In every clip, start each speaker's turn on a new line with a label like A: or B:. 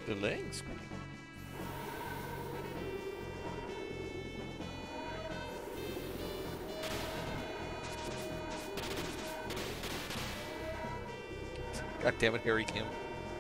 A: Delaying screen. God damn it, Harry Kim.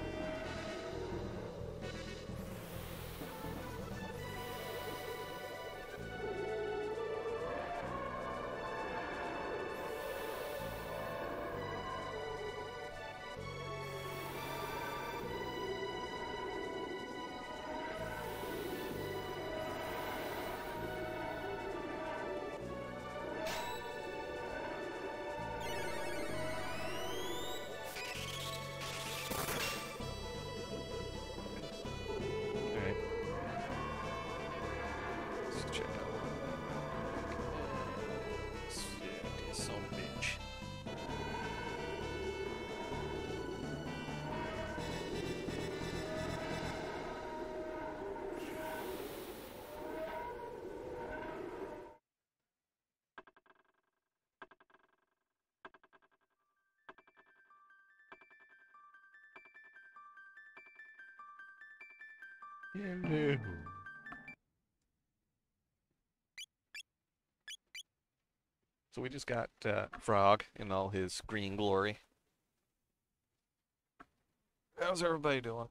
A: Hello. So we just got Frog in all his green glory. How's everybody doing?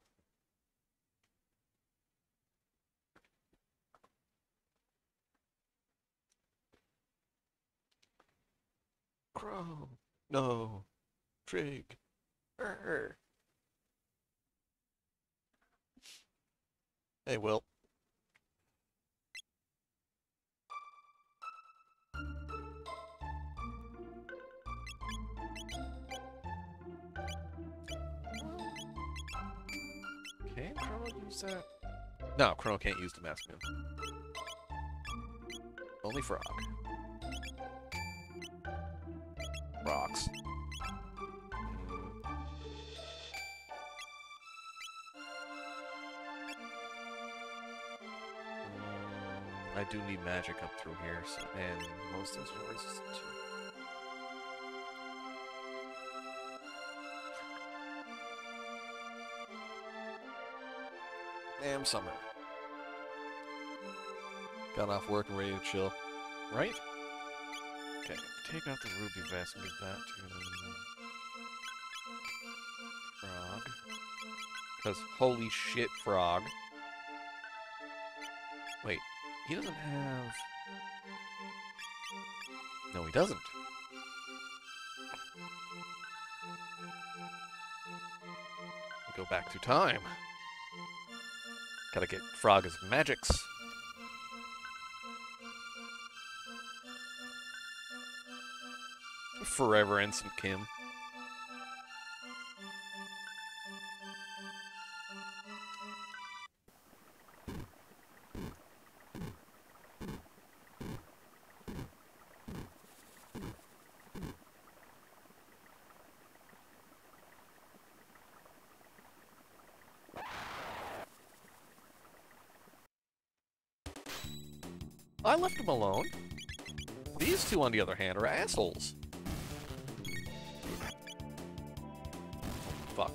A: Crow. No. Trig. Arr. Hey, Will. Can Chrono use that? No, Chrono can't use the Mask Moon. Only Frog. Rocks. I do need magic up through here, so, and most things are resistant to. Damn summer. Got off work and ready to chill. Right? Okay, take out the ruby vest and give that to Frog. Because holy shit, Frog. Wait, he doesn't have... No, he doesn't. Go back through time. Gotta get Frog his magics. Forever Instant Kim. I left him alone. These two, on the other hand, are assholes. Fuck.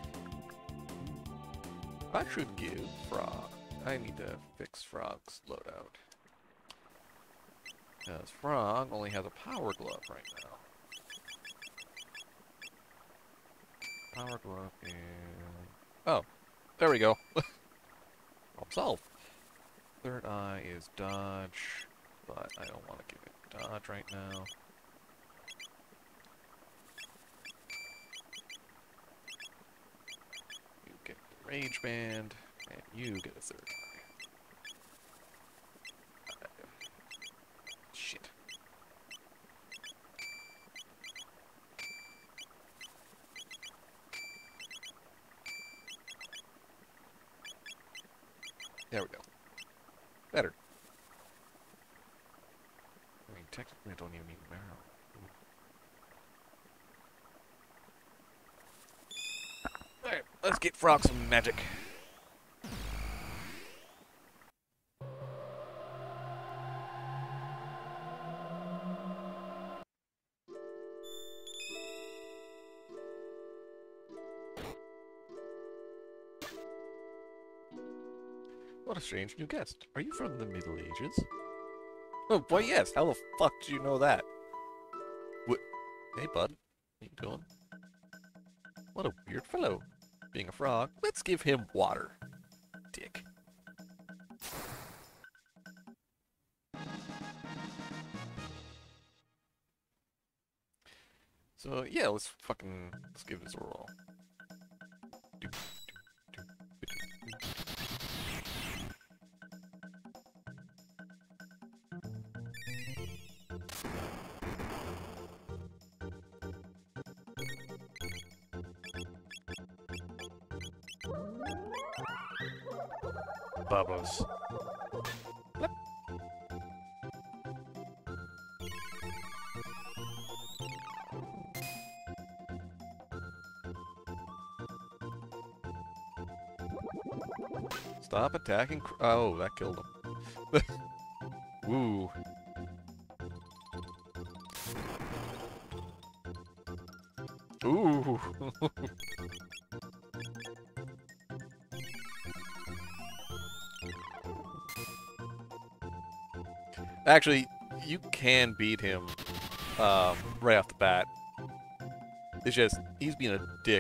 A: I should give Frog. I need to fix Frog's loadout. Because Frog only has a power glove right now. Power glove and... Oh, there we go. Problem solved. Third eye is dodge, but I don't want to give it dodge right now. You get the rage band, and you get a third eye. Shit. There we go. Better. I mean, technically I don't even need marrow. Alright, let's get Frog some magic. What a strange new guest. Are you from the Middle Ages? Oh, boy, yes. How the fuck do you know that? What? Hey, bud. How you doing? What a weird fellow. Being a frog, let's give him water. Dick. So, yeah, let's give this a roll. Bubbles. Stop attacking. Oh, that killed him. Woo. Ooh. Actually, you can beat him right off the bat. It's just, he's being a dick.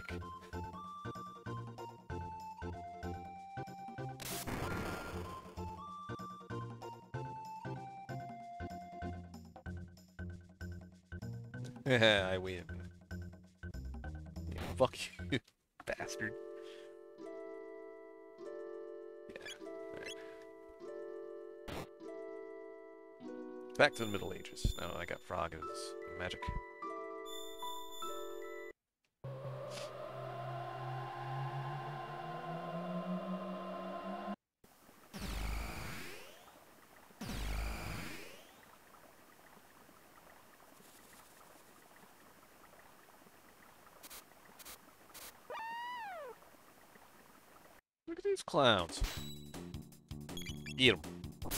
A: I win. Yeah, fuck you, bastard. Yeah. Right. Back to the Middle Ages. Now I got Frog as magic. Look at these clowns. Eat them.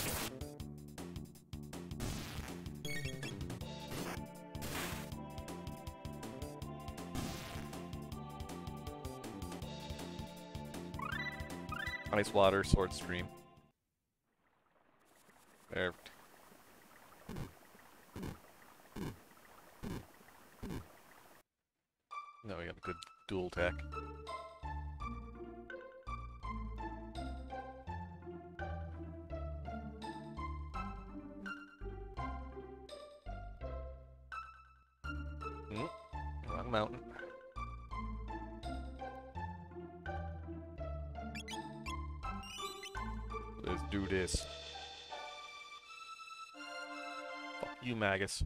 A: Ice water, sword stream. Perfect. No, we got a good dual tech. Wrong mountain. Let's do this. Fuck you, Magus.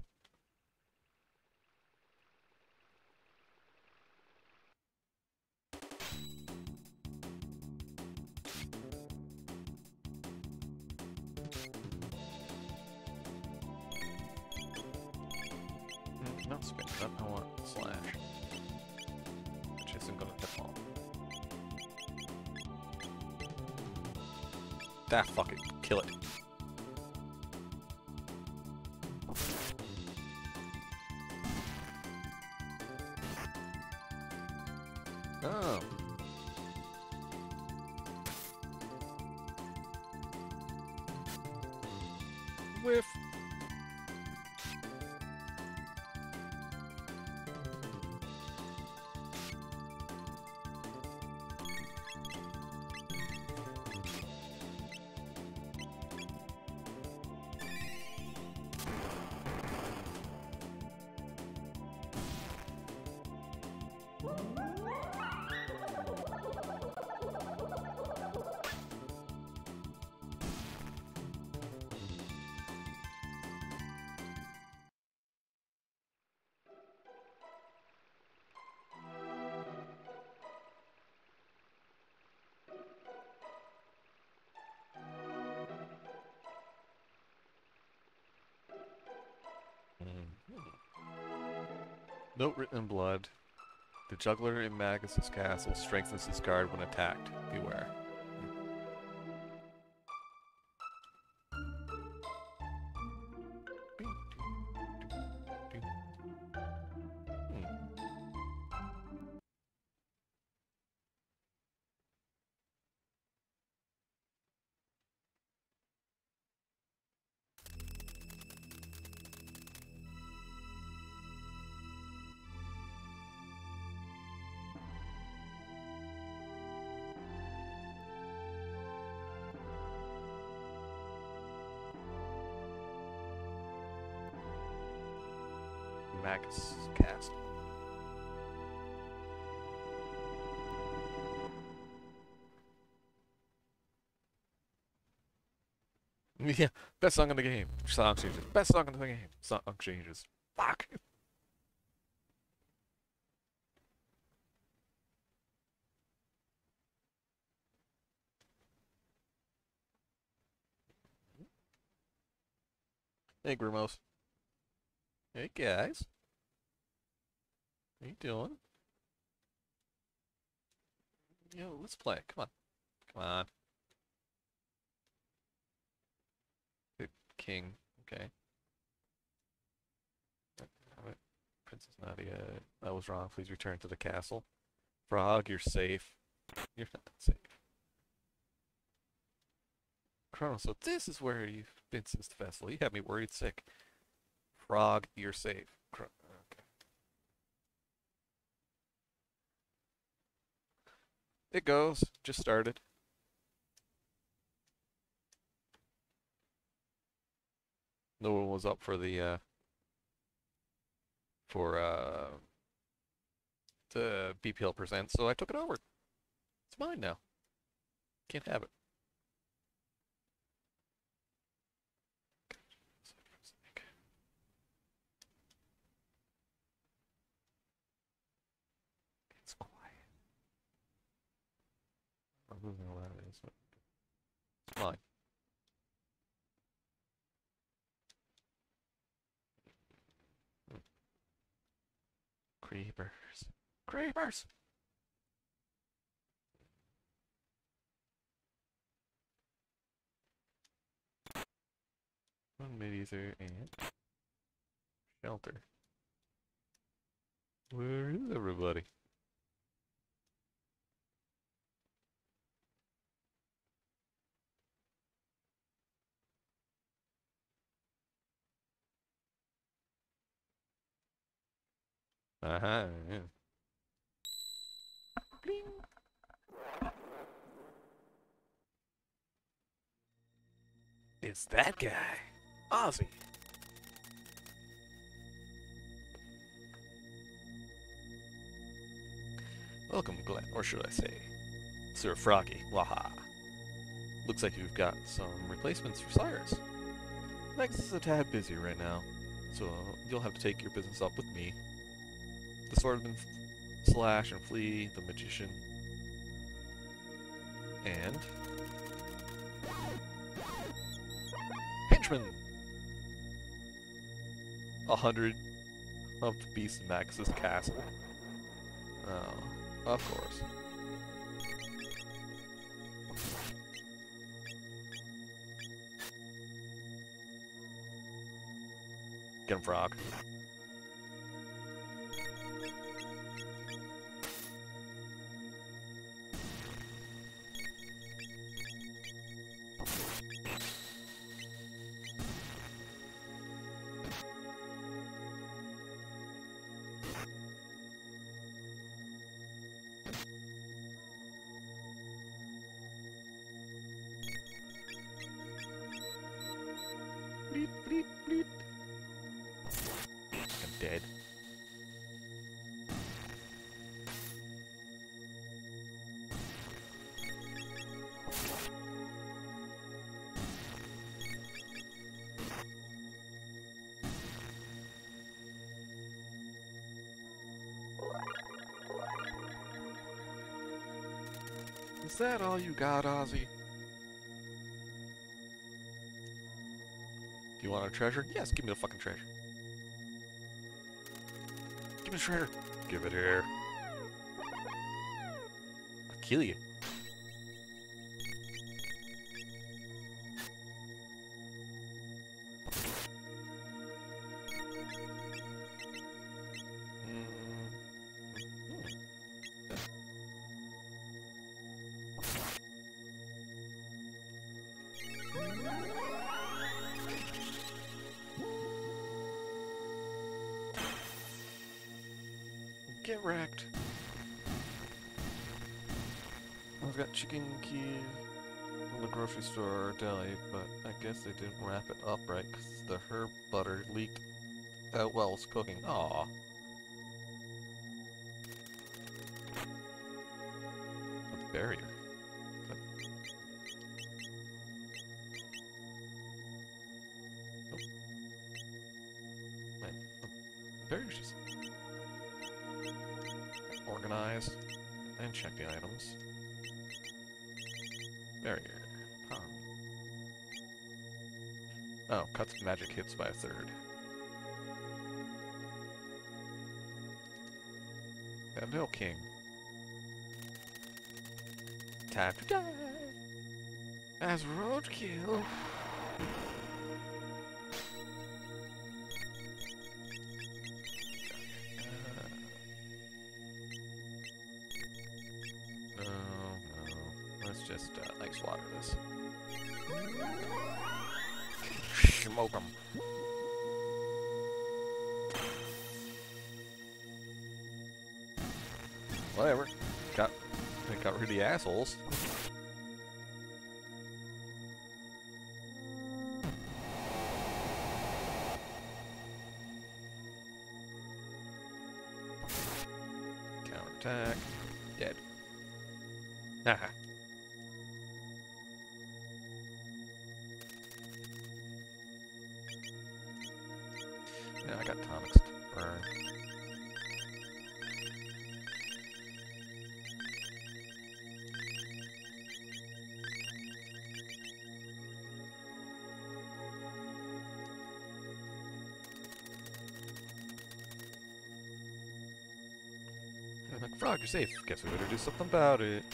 A: Not spin cut, I want slash. Which isn't gonna default. Ah, fuck it. Kill it. Oh. Whiff. Note written in blood. The juggler in Magus's castle strengthens his guard when attacked. Beware. Magus Castle. Yeah, best song in the game. Song changes. Best song in the game. Song changes. Fuck. Hey, Grimos. Hey, guys. How you doing? Yo, let's play. Come on. Come on. Good king. Okay. Princess Nadia. That was wrong. Please return to the castle. Frog, you're safe. You're not safe. Chronos, so this is where you've been since the festival. You had me worried sick. Frog, you're safe. Okay. It goes. Just started. No one was up for the BPL present, so I took it over. It's mine now. Can't have it. It's quiet. I'm moving all that is. It's mine. Creepers. Creepers! One Mid-Ether and shelter. Where is everybody? Aha, yeah. Bling. It's that guy, Ozzy. Welcome, Glenn, or should I say, Sir Froggy. Waha. Looks like you've got some replacements for Cyrus. Max is a tad busy right now, so you'll have to take your business up with me. The Swordsman, Slash and Flea, the Magician, and Henchman! 100 of the Beast in Max's castle. Oh, of course. Get him, Frog. Bleep, bleep, bleep. I'm dead. Is that all you got, Ozzy? Do you want a treasure? Yes, give me the fucking treasure. Give me the treasure. Give it here. I'll kill you. Get wrecked. I've got chicken key from the grocery store or deli, but I guess they didn't wrap it up right because the herb butter leaked Well, it's cooking. Aw. A barrier. Man, the barrier's just organized and check the items. Barrier. Huh. Oh, cuts magic hits by a third. And no king. Time to die as roadkill. No. Let's just ice water this. Smoke 'em. Whatever. Got rid of the assholes. Counterattack. Dead. Haha. Yeah, I got tonics to burn. Like, Frog, you're safe. Guess we better do something about it.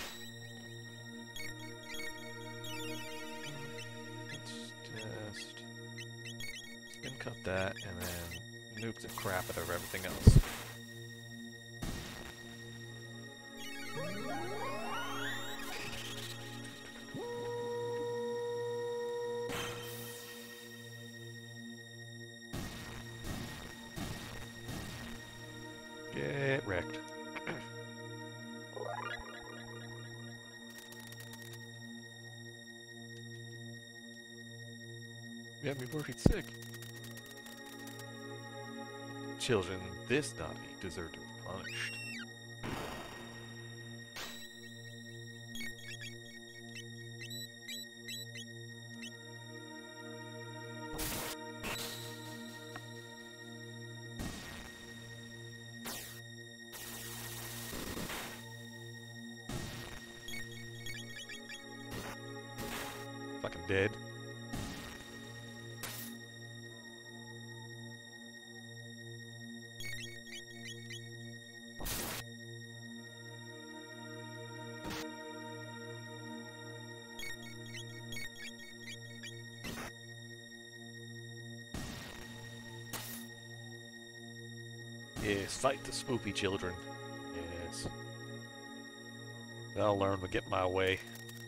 A: Let's just spin cut that and then nuke the crap out of everything else. Get wrecked. You got me worried sick. Children, this naughty deserve to be punished. Fucking dead. Yes, fight the spoopy children. Yes. I'll learn to get my way.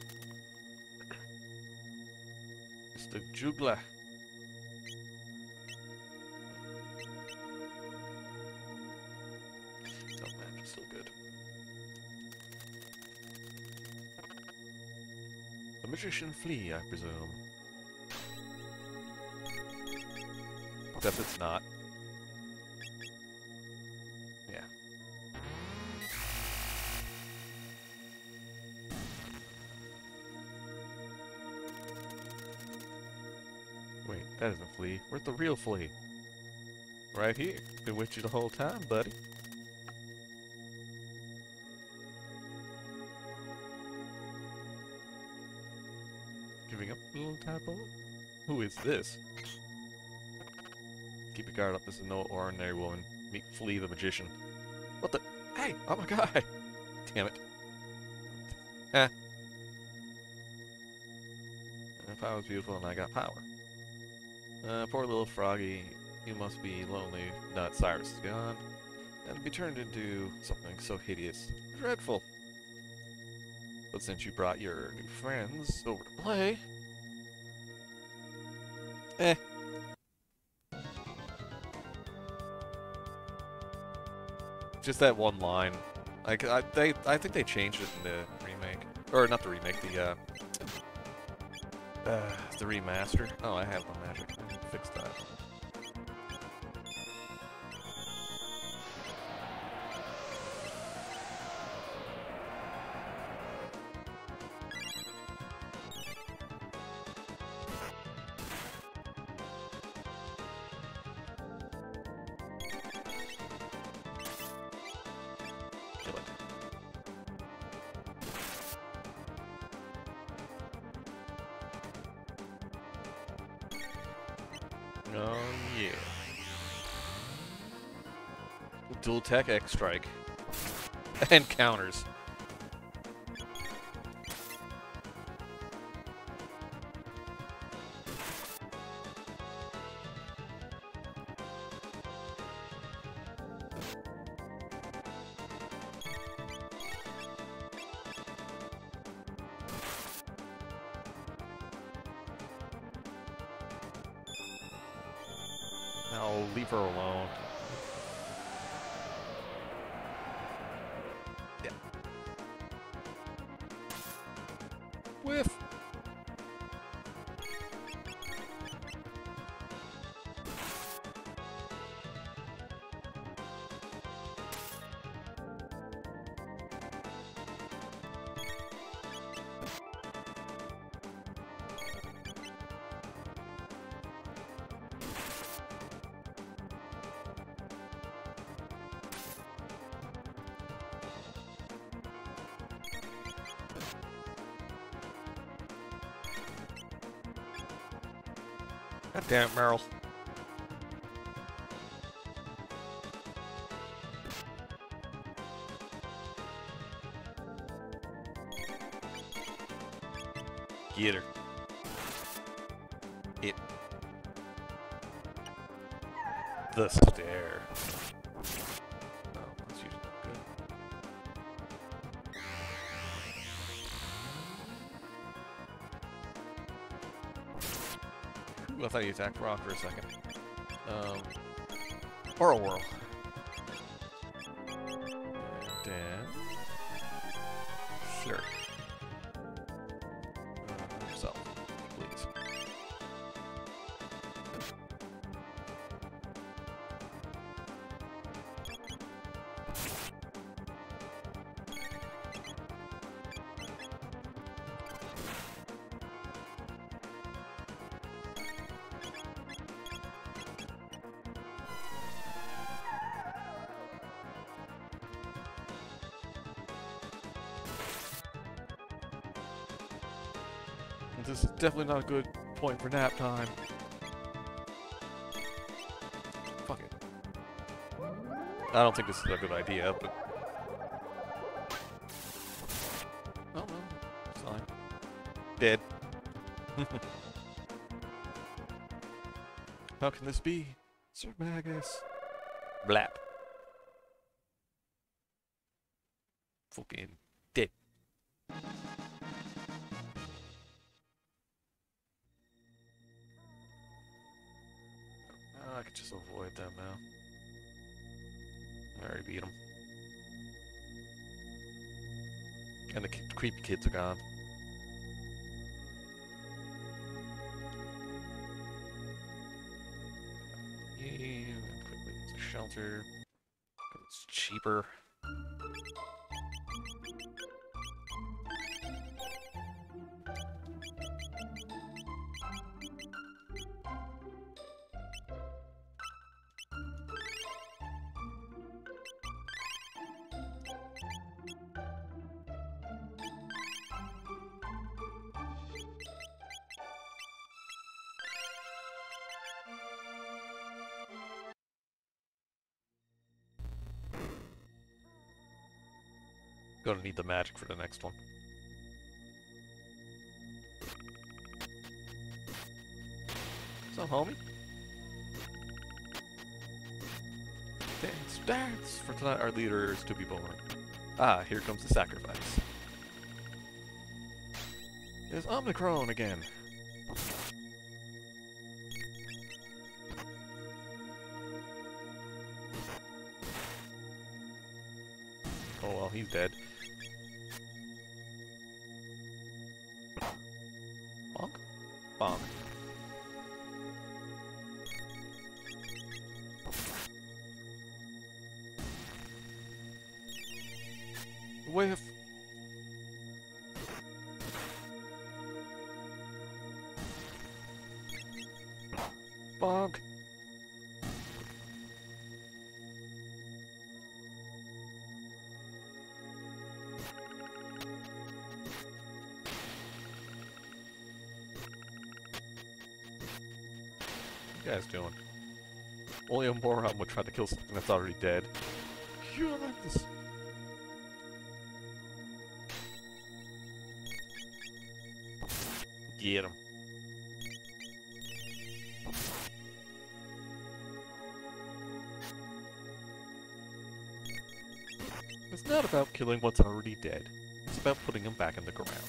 A: Mr. Jugla. Oh man, it's still good. The magician flea, I presume. Except it's not. Yeah. Wait, that isn't flea. Where's the real flea? Right here. Been with you the whole time, buddy. Giving up, little tadpole? Who is this? Keep your guard up. This is no ordinary woman. Meet Flea the magician. What the? Hey! Oh my god! Damn it. Eh. If I was beautiful and I got power. Poor little froggy. You must be lonely now that Cyrus is gone. And be turned into something so hideous. Dreadful. But since you brought your new friends over to play... Eh. Just that one line. Like, I think they changed it in the remake. Or, not the remake, the remaster. Oh, I have one magic. I can fix that. Oh, yeah. Dual tech X strike. And counters. Now leave her alone. Yeah. Whiff. God damn it, Meryl. Get her. It. The stair. Oh, that's usually not good. Ooh, I thought he attacked Rock for a second. Or a whirl. Then. Sure. So, please. This is definitely not a good point for nap time. Fuck it. I don't think this is a good idea, but... Oh, well. It's fine. Dead. How can this be? Sir Magus. Blap. Fucking dead. I could just avoid them now. I already beat them. And the creepy kids are gone. Yeah, quickly to shelter. 'Cause it's cheaper. Gonna need the magic for the next one. So, homie. Dance, dance! For tonight, our leader is to be born. Ah, here comes the sacrifice. It's Omnicron again. Oh well, he's dead. Bonk? Bonk. Whiff. Bonk. you guys doing? Only a moron would try to kill something that's already dead. You like this. Get him. It's not about killing what's already dead. It's about putting him back in the ground.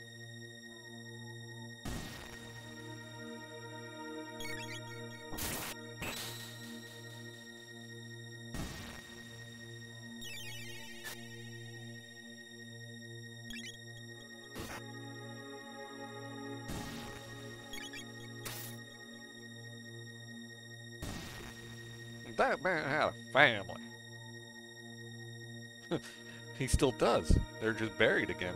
A: That man had a family. He still does. They're just buried again.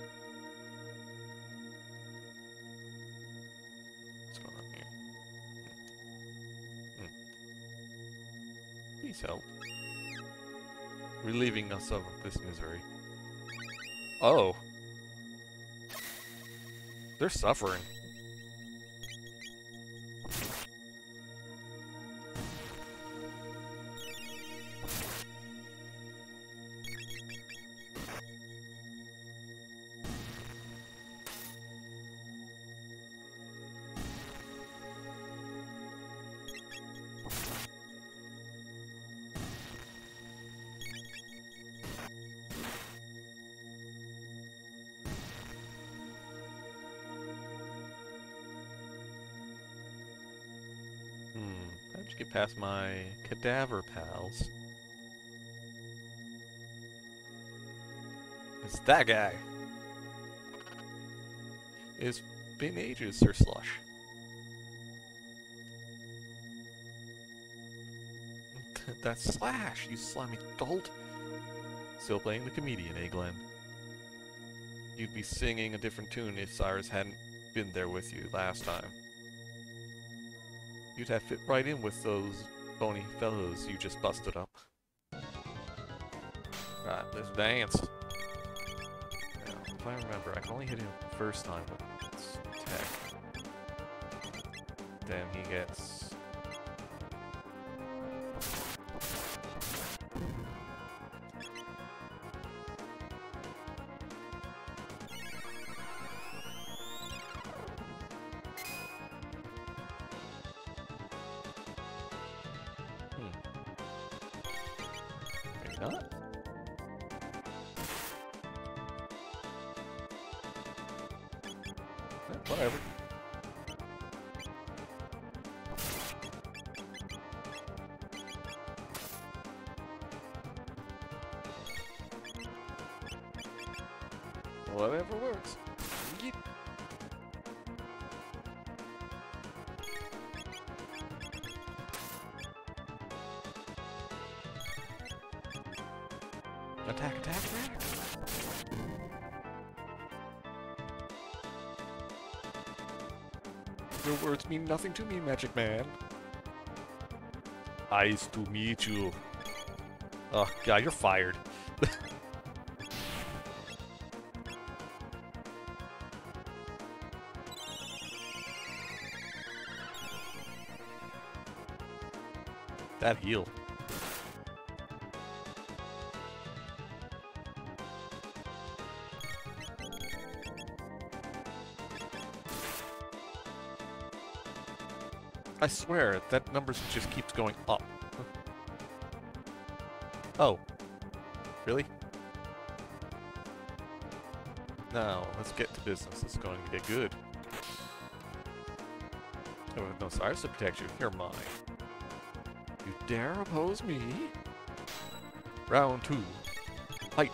A: What's going on here? Please help. Relieving us of this misery. Oh. They're suffering. How'd you get past my cadaver pals? It's that guy. It's been ages, Sir Slush. That's Slash, you slimy dolt. Still playing the comedian, eh, Glenn? You'd be singing a different tune if Cyrus hadn't been there with you last time. You'd have fit right in with those bony fellows you just busted up. Right, let's dance. Now, if I remember, I can only hit him the first time with tech. Then he gets... Maybe not. Whatever. Whatever works. Yeet. Attack, attack, attack! Your words mean nothing to me, Magic Man. Nice to meet you. Oh, God, you're fired. That heal. I swear, that number just keeps going up. Oh. Really? Now, let's get to business. It's going to get good. Oh, with no Cyrus to protect you, you're mine. You dare oppose me? Round 2. Fight!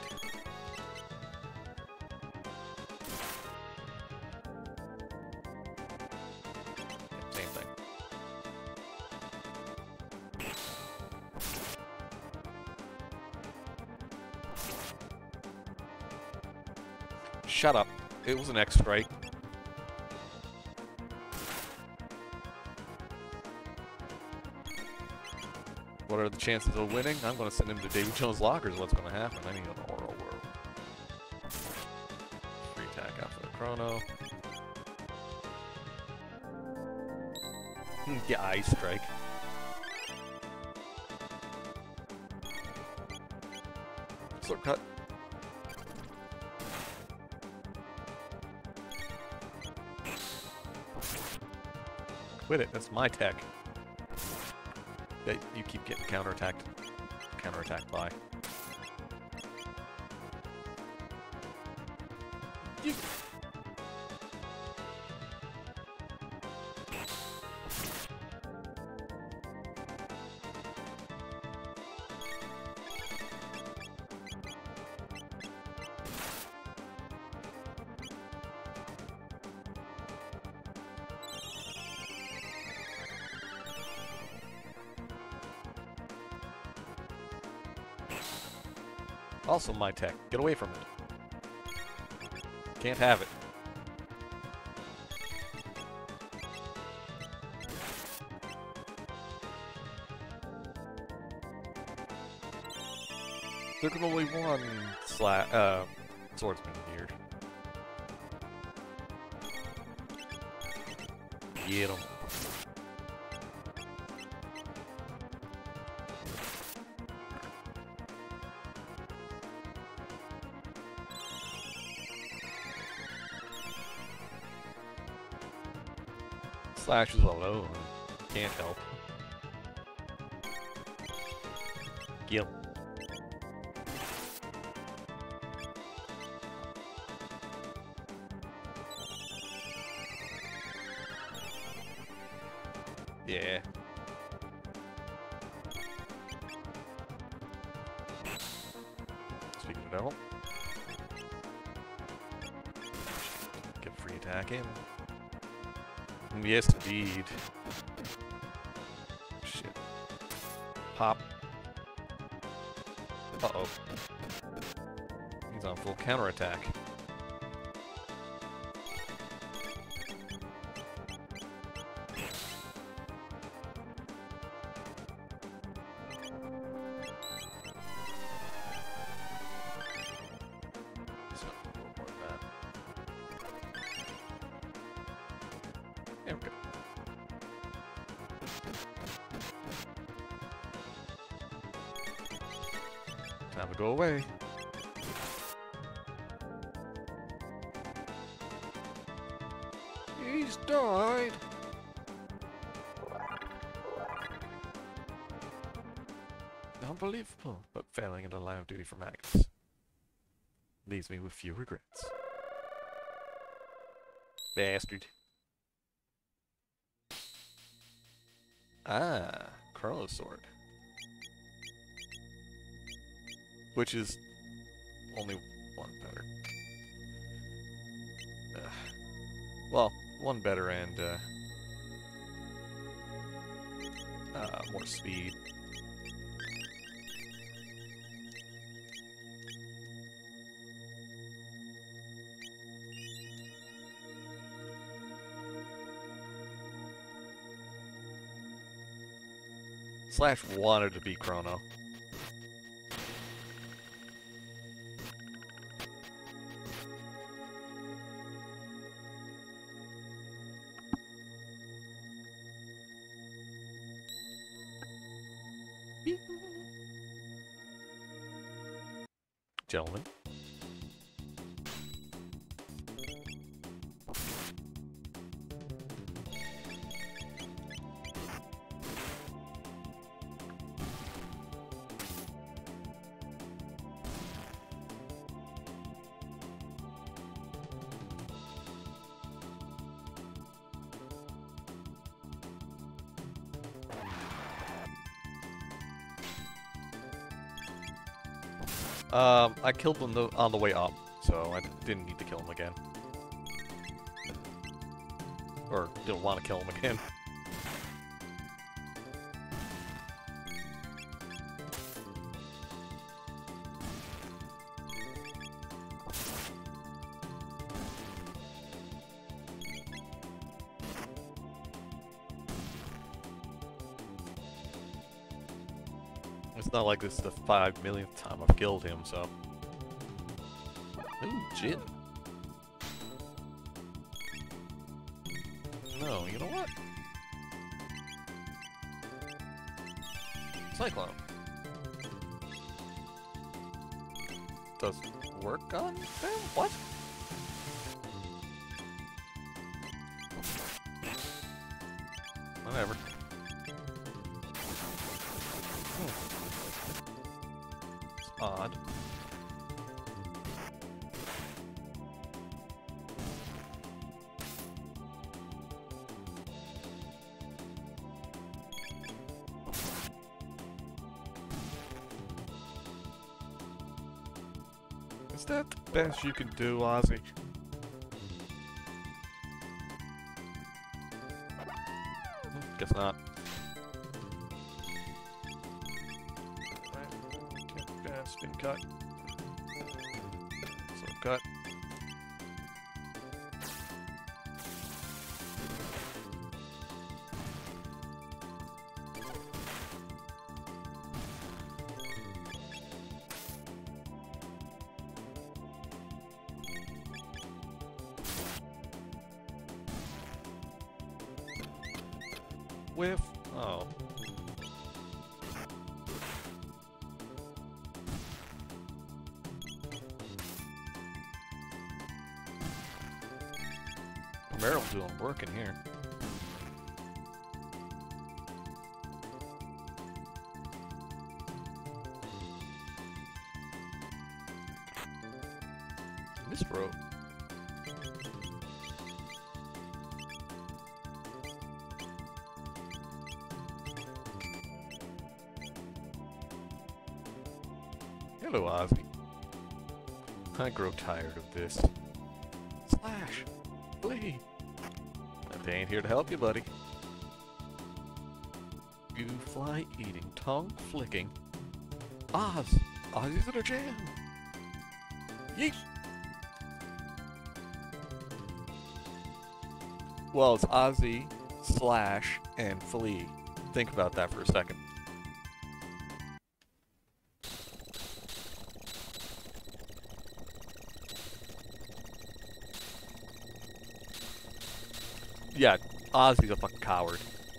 A: Same thing. Shut up. It was an X-Strike. What are the chances of winning? I'm going to send him to Davy Jones' lockers. What's going to happen? I need an oral world. Free attack out for the chrono. Yeah, Ice Strike. Slurp cut. Quit it, that's my tech. That you keep getting counterattacked by. You... Also my tech. Get away from it. Can't have it. There can only one swordsman here. Get him. Slash is alone. Can't help. Gil. Yeah. Speaking of devil. Get free attack in. Yes, indeed. Shit. Pop. Uh-oh. He's on full counterattack. So, a little more of that. There we go. Time to go away. He's died. Unbelievable, but failing in the line of duty for Magnus leaves me with few regrets. Bastard. Ah, Chrono Sword. Which is only one better. Well, one better and more speed. Slash wanted to be Chrono. Gentlemen. I killed him on the way up, so I didn't need to kill him again. Or didn't want to kill him again. It's not like this is the 5 millionth time I've killed him, so... Ooh, Jin. No, you know what? Cyclone. Does work on them? What? Whatever. It's odd. Is that the best you can do, Ozzy? Guess not. Yeah, spin cut. So cut. Whiff. Oh. Meryl doing work in here. Misbro. Hello, Ozzy. I grow tired of this. Slash! Flee! They ain't here to help you, buddy. You fly-eating, tongue-flicking Oz! Ozzy's in a jam! Yeet! Well, it's Ozzy, Slash, and Flea. Think about that for a second. Yeah, Ozzy's a fucking coward.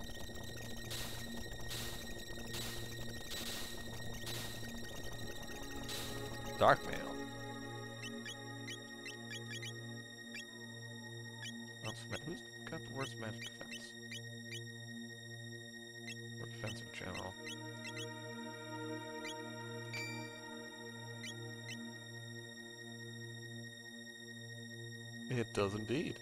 A: Dark Mail. Who's got the worst magic defense? Or defense in general? It does indeed.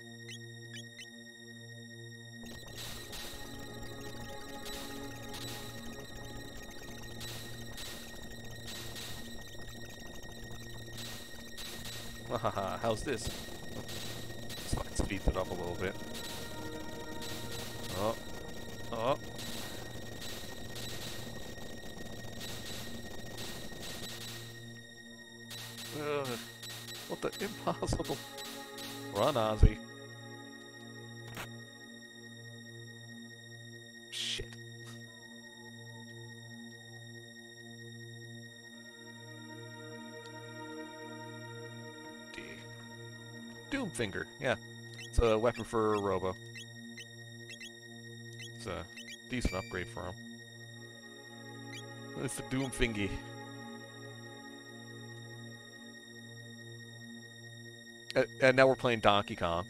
A: Haha, how's this? Let's speed it up a little bit. Oh. Oh. Ugh. What the impossible? Run, Ozzy. Shit. Doomfinger, yeah. It's a weapon for Robo. It's a decent upgrade for him. It's the Doomfingy. And now we're playing Donkey Kong.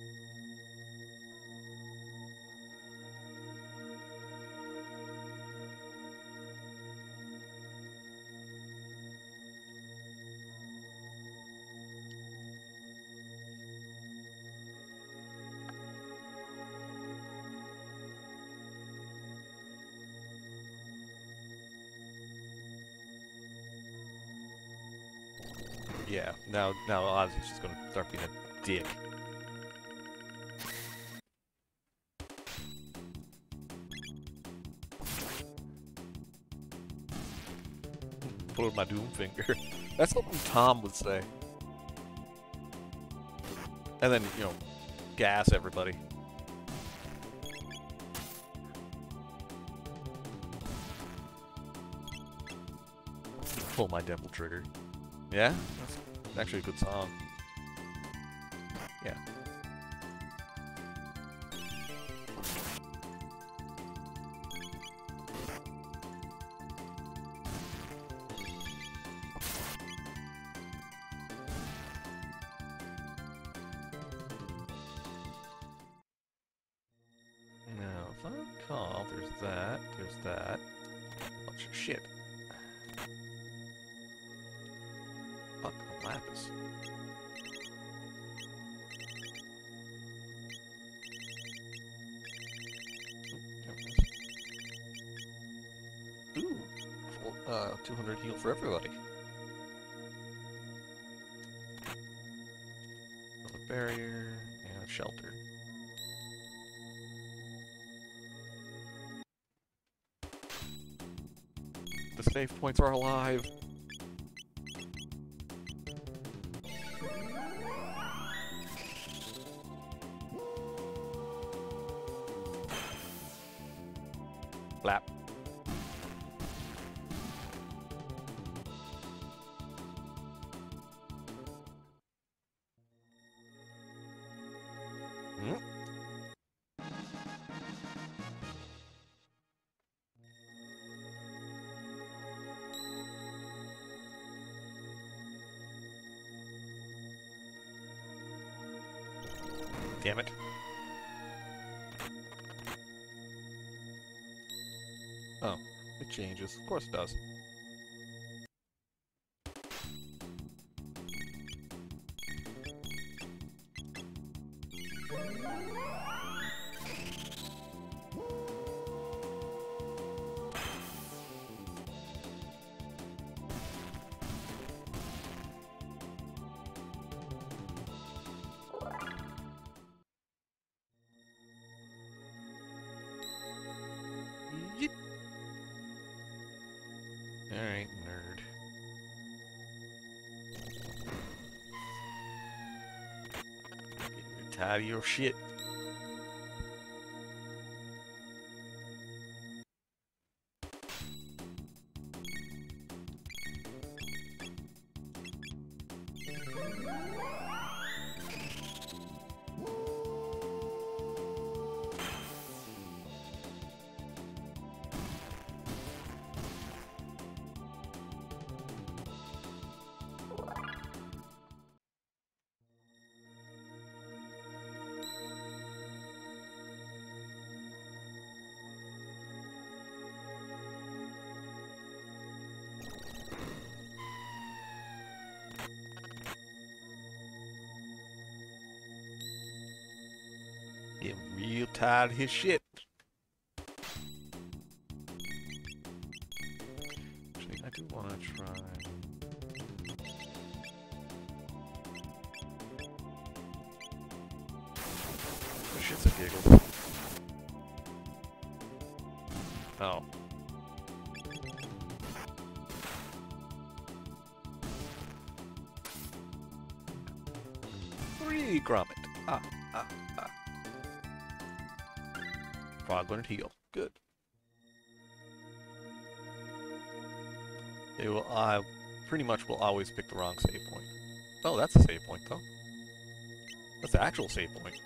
A: Yeah, now Ozzy's just gonna start being a dick. Pull my Doomfinger. That's something Tom would say. And then, you know, gas everybody. Pull my Devil Trigger. Yeah? That's actually a good song. Yeah. There's that. There's that. Bunch of shit. Fuck, lapis. Ooh, full, 200 heal for everybody. Another barrier and a shelter. The save points are alive. Flap. Hmm? Damn it. Oh, it changes. Of course it does. Yeet. Alright, nerd. You're tired of your shit. Getting real tired of his shit. Actually, I do want to try. For shits and giggles. Oh. Three grommet. Ah. Frog learned heal. Good. It will. I pretty much will always pick the wrong save point. Oh, that's a save point though. That's the actual save point.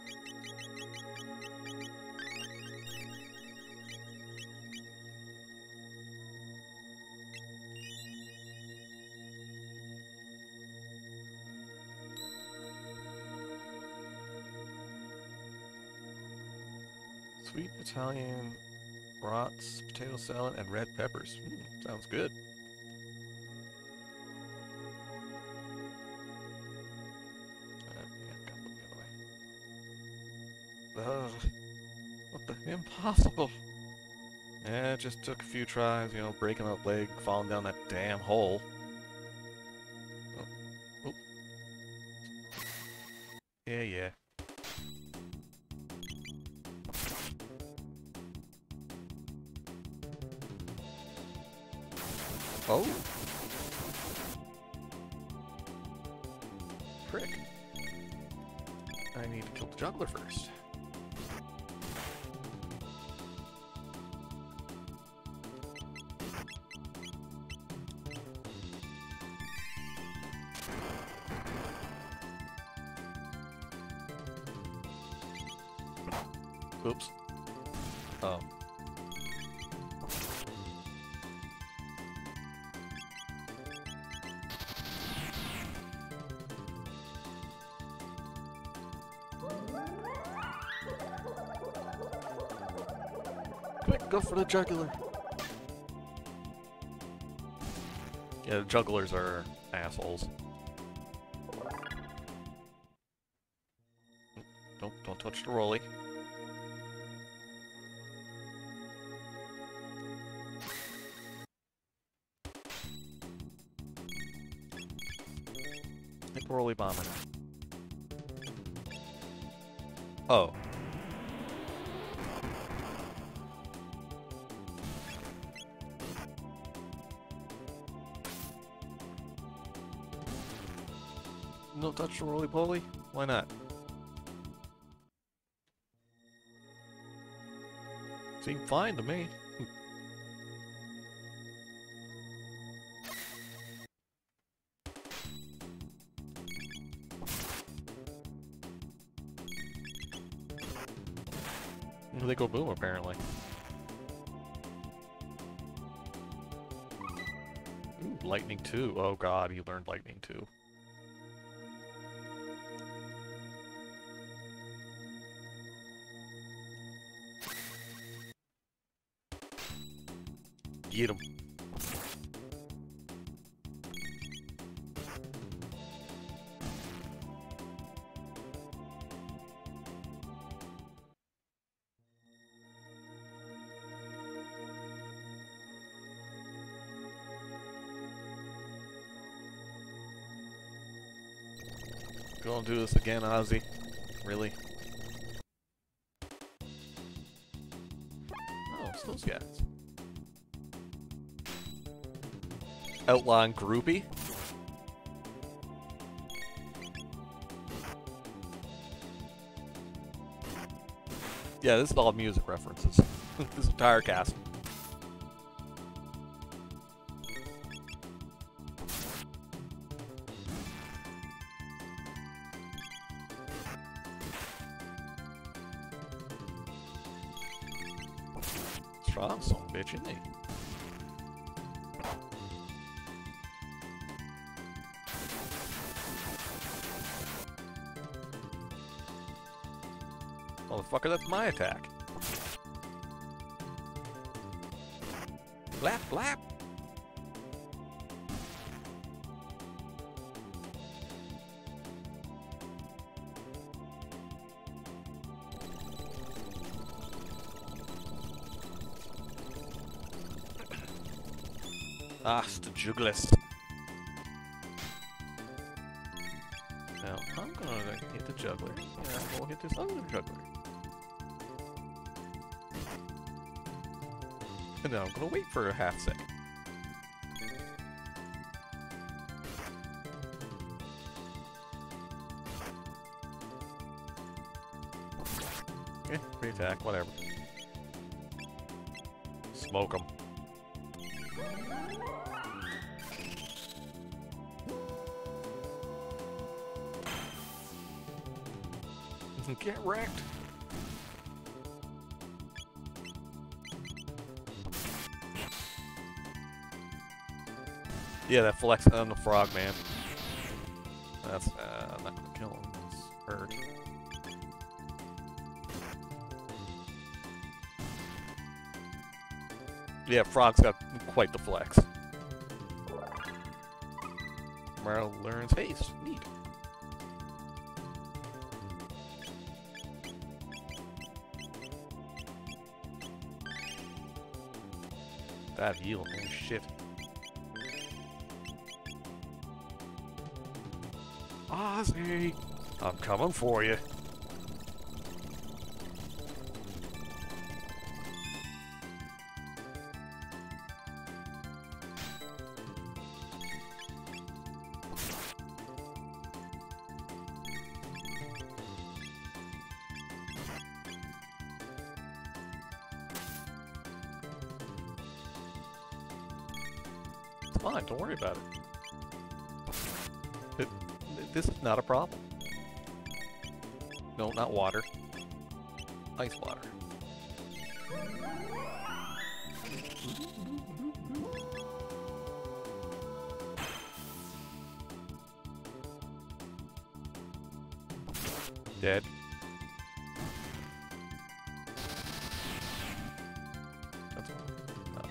A: Sweet Italian brats, potato salad, and red peppers. Sounds good. Ugh. What the? Impossible. Yeah, it just took a few tries, you know, breaking a leg, falling down that damn hole. Oh. Oh. Yeah. Oh. Prick. I need to kill the juggler first. Oops. Oh. Quick, go for the jugular. Yeah, jugglers are assholes. Don't touch the rolly. Hit the rolly bomber. Oh. No touch the roly-poly? Why not? Seemed fine to me. They go boom, apparently. Ooh, lightning 2. Oh god, he learned lightning 2. Get him. Gonna do this again, Ozzy. Really? Oh, it's those guys. Outlaw groupie? Yeah, this is all music references. This entire cast. Strong son of a bitch, isn't he? Motherfucker, that's my attack. Blap, blap. Ah, it's the jugglers. Now, I'm gonna hit the juggler, and I'm gonna hit this other juggler. And then I'm gonna wait for a half second. Eh, free attack, whatever. Smoke him. Get wrecked. Yeah, that flex on the frog, man. That's I'm not gonna kill him. It's hurt. Yeah, frog's got quite the flex. Marrow learns haste. Neat. That heal, holy shit. Ozzy! I'm coming for you. It's fine, don't worry about it. This is not a problem. No, not water. Ice water. Dead. That's not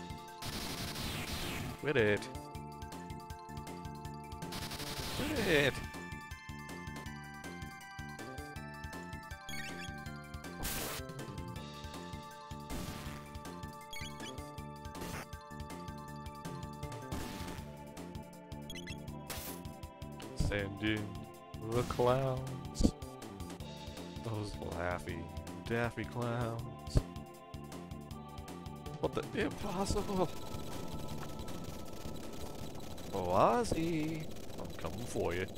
A: Quit it. Quit it. Send in the clowns. Those laughy, daffy clowns. What the impossible? Oh, Ozzy, I'm coming for you.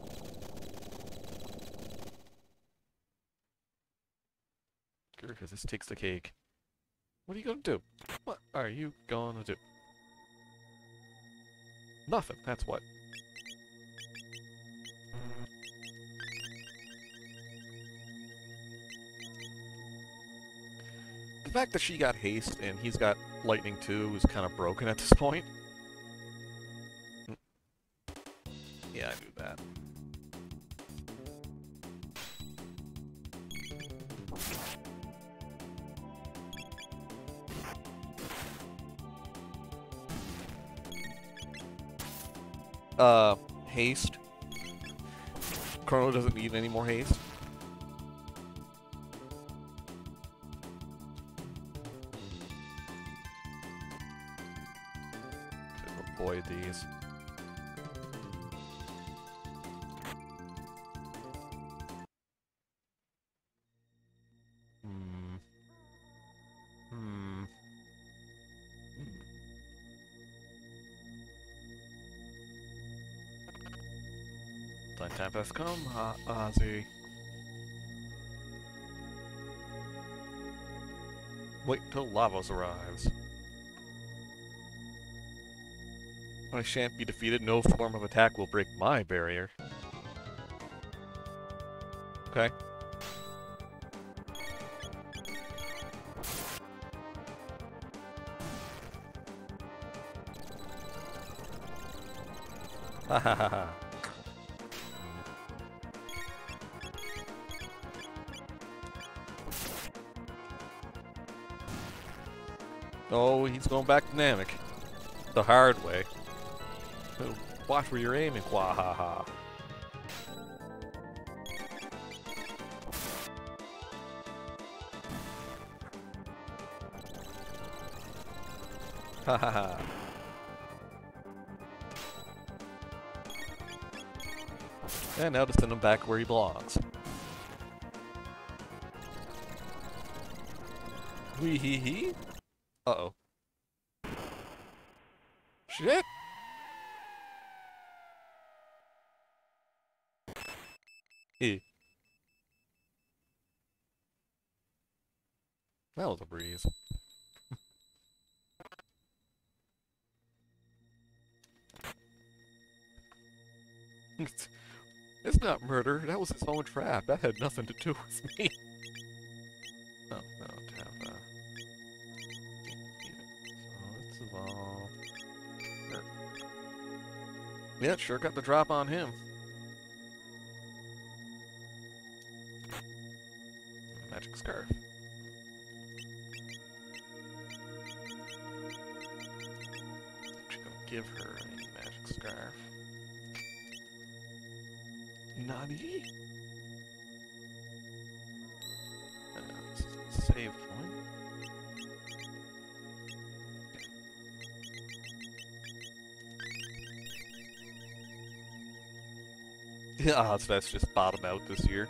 A: Because this takes the cake. What are you gonna do? What are you gonna do? Nothing, that's what. The fact that she got haste and he's got lightning too is kind of broken at this point. Yeah, I knew that. Haste. Chrono doesn't need any more haste. Avoid these. Time has come, Ozzy. Wait till Lavos arrives. I shan't be defeated. No form of attack will break my barrier. Okay. Ha ha ha ha. Oh, he's going back to Namek. The hard way. Watch where you're aiming, wahaha. Ha ha ha. And now to send him back where he belongs. Wee hee hee? Uh-oh. Shit! That was a breeze. It's not murder. That was his own trap. That had nothing to do with me. No, no, tap that. So let's evolve. Yeah, sure got the drop on him. Magic scarf. Actually gonna give her a magic scarf. Nani? Save point. Yeah, odds that's just bottom out this year.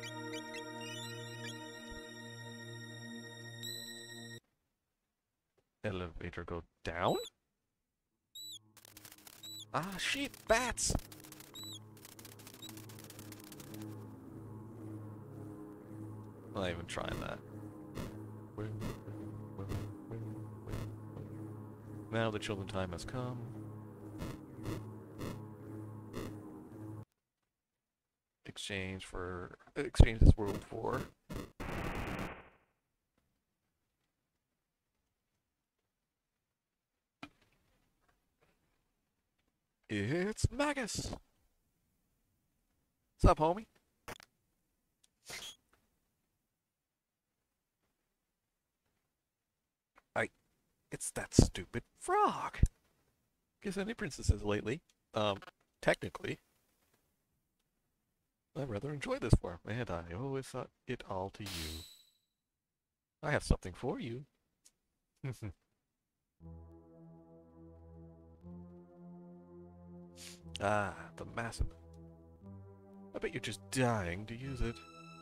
A: Elevator go down? Ah, shit, bats! I'm not even trying that. Now the children time has come. Exchange this world for. It's Magus! What's up, homie? It's that stupid frog. Guess any princesses lately. Technically, I rather enjoy this form, and I always thought it all to you. I have something for you. Ah, the massive. I bet you're just dying to use it.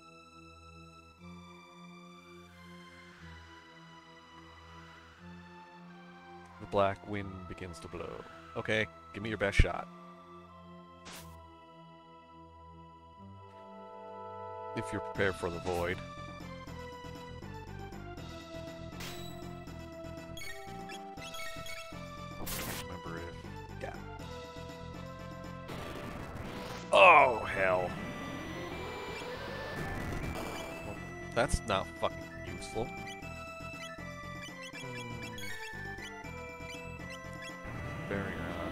A: The black wind begins to blow. Okay, give me your best shot. If you're prepared for the void. Remember if... Yeah. Oh, hell. Well, that's not fucking useful. Barrier on.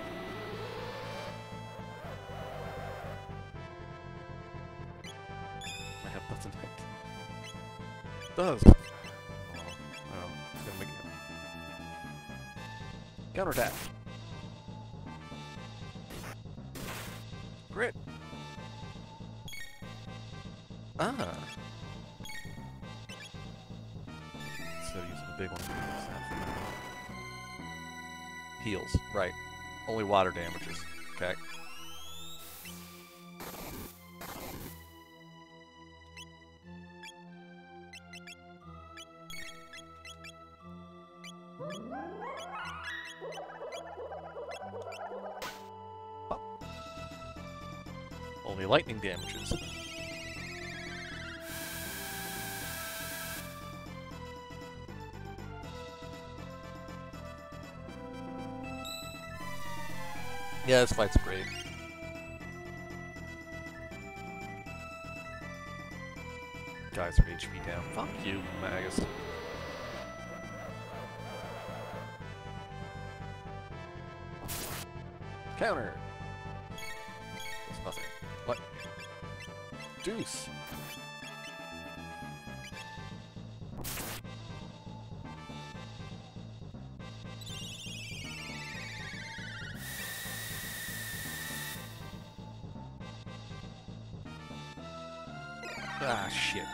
A: I have nothing to it. Does. Oh, it's gonna make it. Counterattack. Grit. Ah. Instead of using the big one, we use that for now. Heals, right. Only water damages. Okay. Oh. Only lightning damages. Yeah, this fight's great. Guys are HP down. Fuck you, Magus. Counter! That's nothing. What? Deuce! Ah, shit.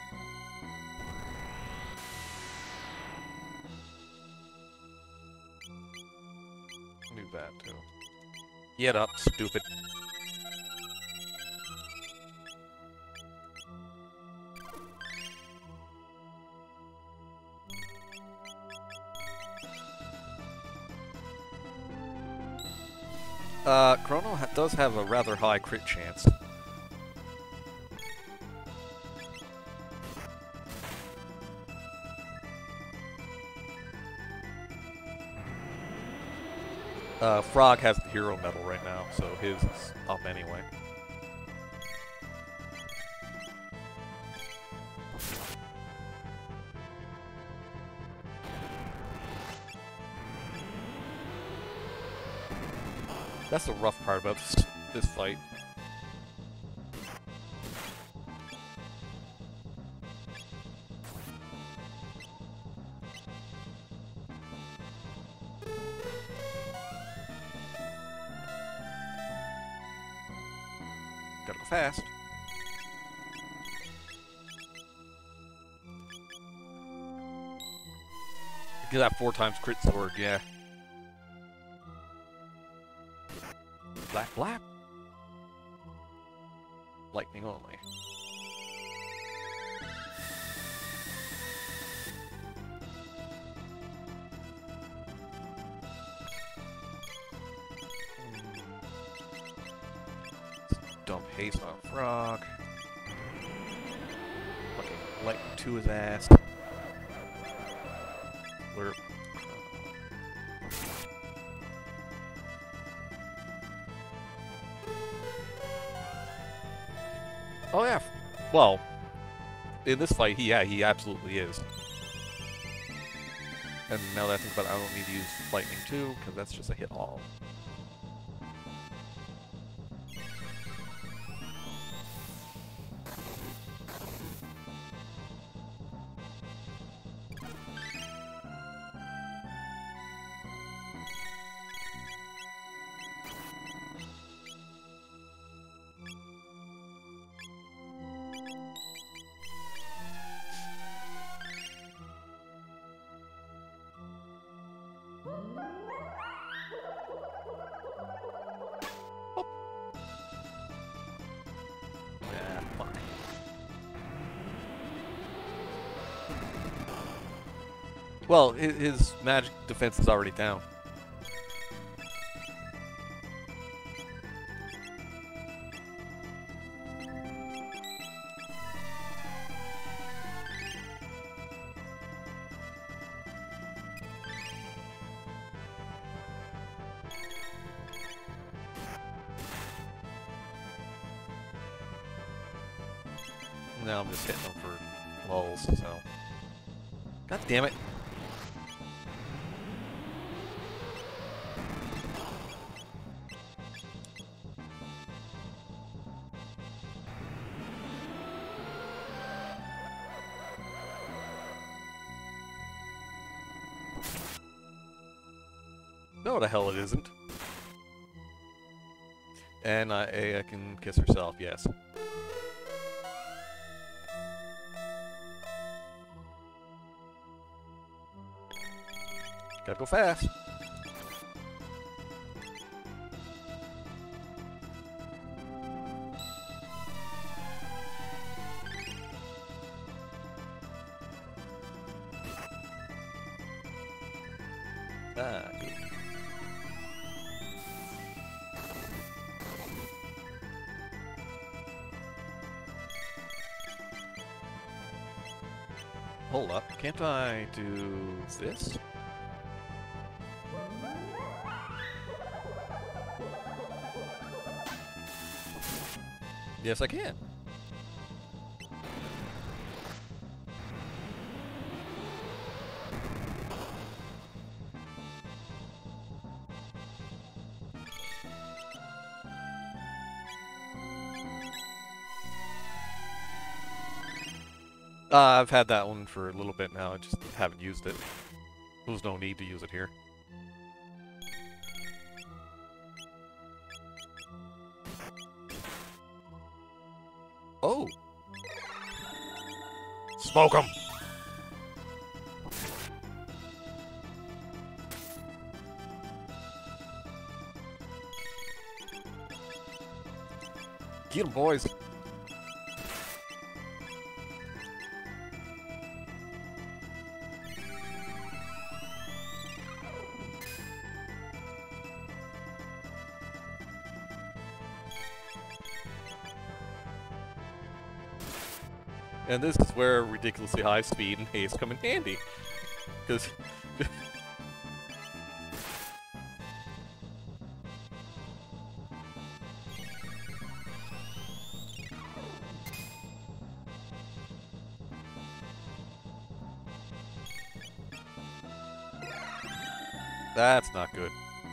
A: Knew that, too. Get up, stupid. Chrono does have a rather high crit chance. Frog has the hero medal right now, so his is up anyway. That's the rough part about this fight. Gotta go fast. Get that 4 times crit sword, yeah. Blap blap. Lightning only. Dump haste on Frog. Fucking lightning to his ass. Slurp. Oh yeah. Well, in this fight, he absolutely is. And now that I think about it, I don't need to use lightning too, because that's just a hit all. Well, his magic defense is already down. Now I'm just hitting him for lulls, so... God damn it. No, the hell it isn't. And I can kiss herself, yes. Gotta go fast. Ah, good. Hold up, can't I do this? Yes, I can. I've had that one for a little bit now, I just haven't used it. There's no need to use it here. Oh! Smoke 'em! Get 'em, boys! And this is where ridiculously high speed and haste come in handy. Because... That's not good.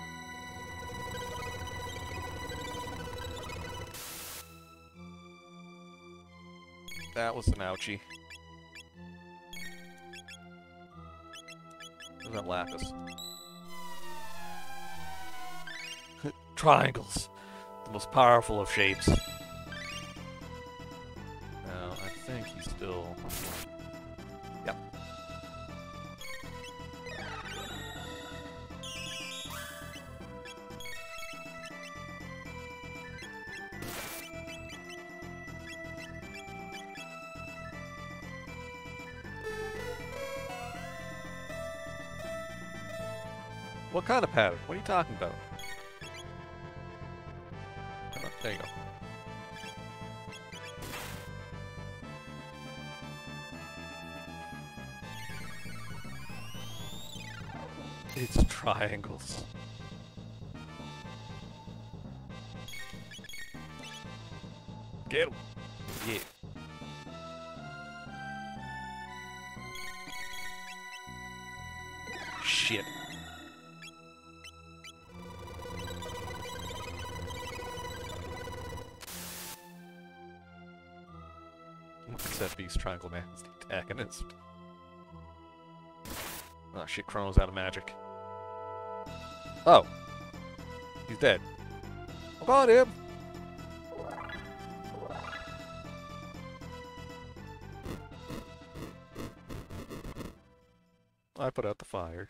A: That was an ouchie. Where's that lapis? Triangles! The most powerful of shapes. Now, I think he's still... Yep. What kind of pattern? What are you talking about? Come on, there you go. It's triangles. Get him! Yeah. Shit. Except Beast Triangle Man is the antagonist. Oh shit, Chrono's out of magic. Oh. He's dead. I got him! I put out the fire.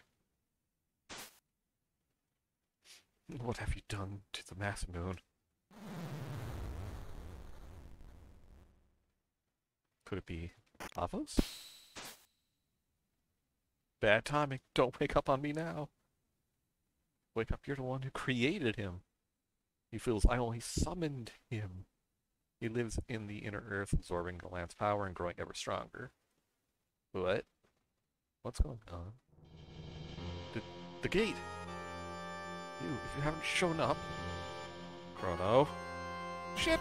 A: What have you done to the mass moon? Could it be lavas? Bad timing. Don't wake up on me now. Wake up, you're the one who created him. He feels I only summoned him. He lives in the inner earth, absorbing the land's power and growing ever stronger. What? What's going on? The gate! You, if you haven't shown up... Chrono. Shit!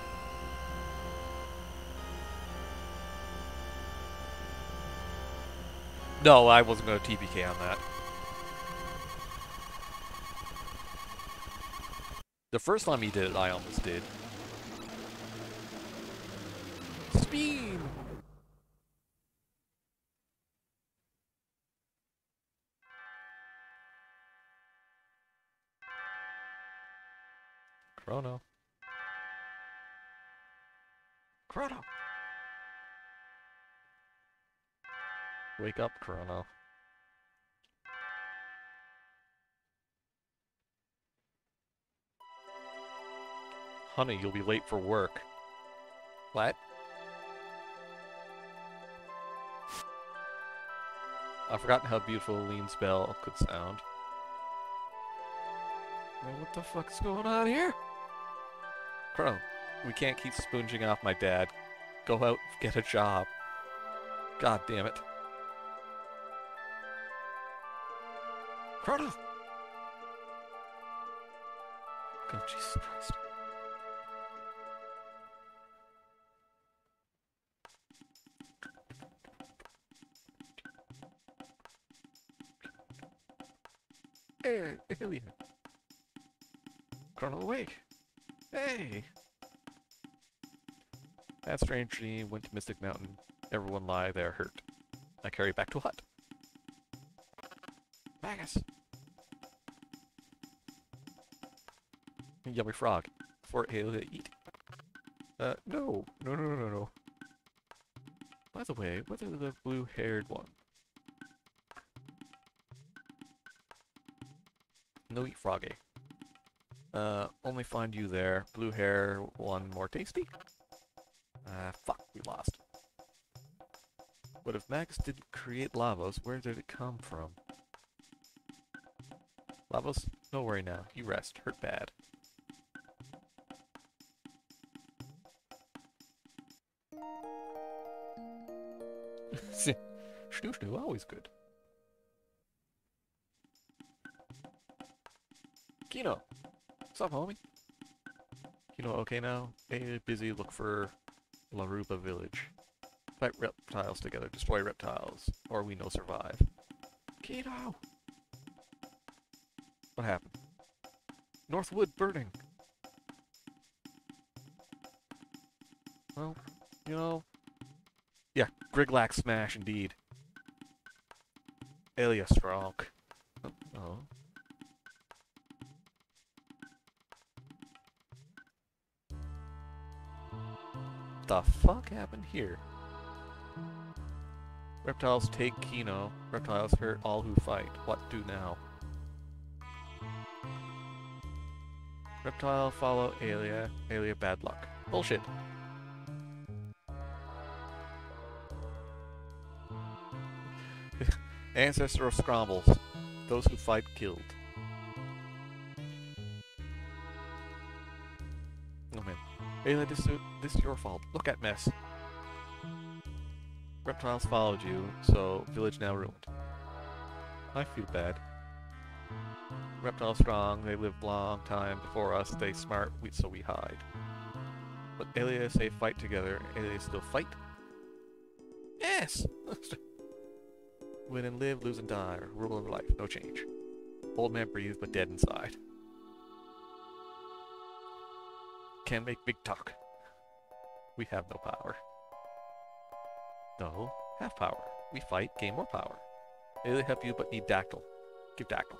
A: No, I wasn't going to TPK on that. The first time he did it, I almost did. Speed! Chrono. Chrono! Wake up, Chrono. Honey, you'll be late for work. What? I've forgotten how beautiful Lean's bell could sound. What the fuck's going on here? Chrono, we can't keep spoonging off my dad. Go out, get a job. God damn it. Chrono! Oh, Jesus Christ. Hey, Alien. Chrono, awake. Hey! That strange dream went to Mystic Mountain. Everyone lie there hurt. I carry back to hut. Magus! Yummy frog. For Aelia to eat. No. No. By the way, what is the blue-haired one? No eat froggy. Only find you there. Blue hair one more tasty? Fuck, we lost. But if Magus didn't create Lavos, where did it come from? Lavos, no worry now. You rest. Hurt bad. Snoo, always good. Kino! What's up, homie? Kino okay now? Hey, busy, look for Laruba village. Fight reptiles together, destroy reptiles, or we no survive. Kino! What happened? Northwood burning! Well, you know... Yeah, Griglac smash indeed. Aelia strong. Oh. The fuck happened here? Reptiles take Kino. Reptiles hurt all who fight. What do now? Reptile follow Aelia. Aelia bad luck. Bullshit. Ancestor of Scrombles. Those who fight killed. Oh man. Aelia, this is your fault. Look at mess. Reptiles followed you, so village now ruined. I feel bad. Reptiles strong, they lived long time before us, they smart, so we hide. But Aelia say fight together, Aelia still fight? Yes! Win and live, lose and die, rule of life, no change. Old man breathes, but dead inside. Can't make big talk. We have no power. No, have power. We fight, gain more power. They help you, but need Dactyl. Give Dactyl.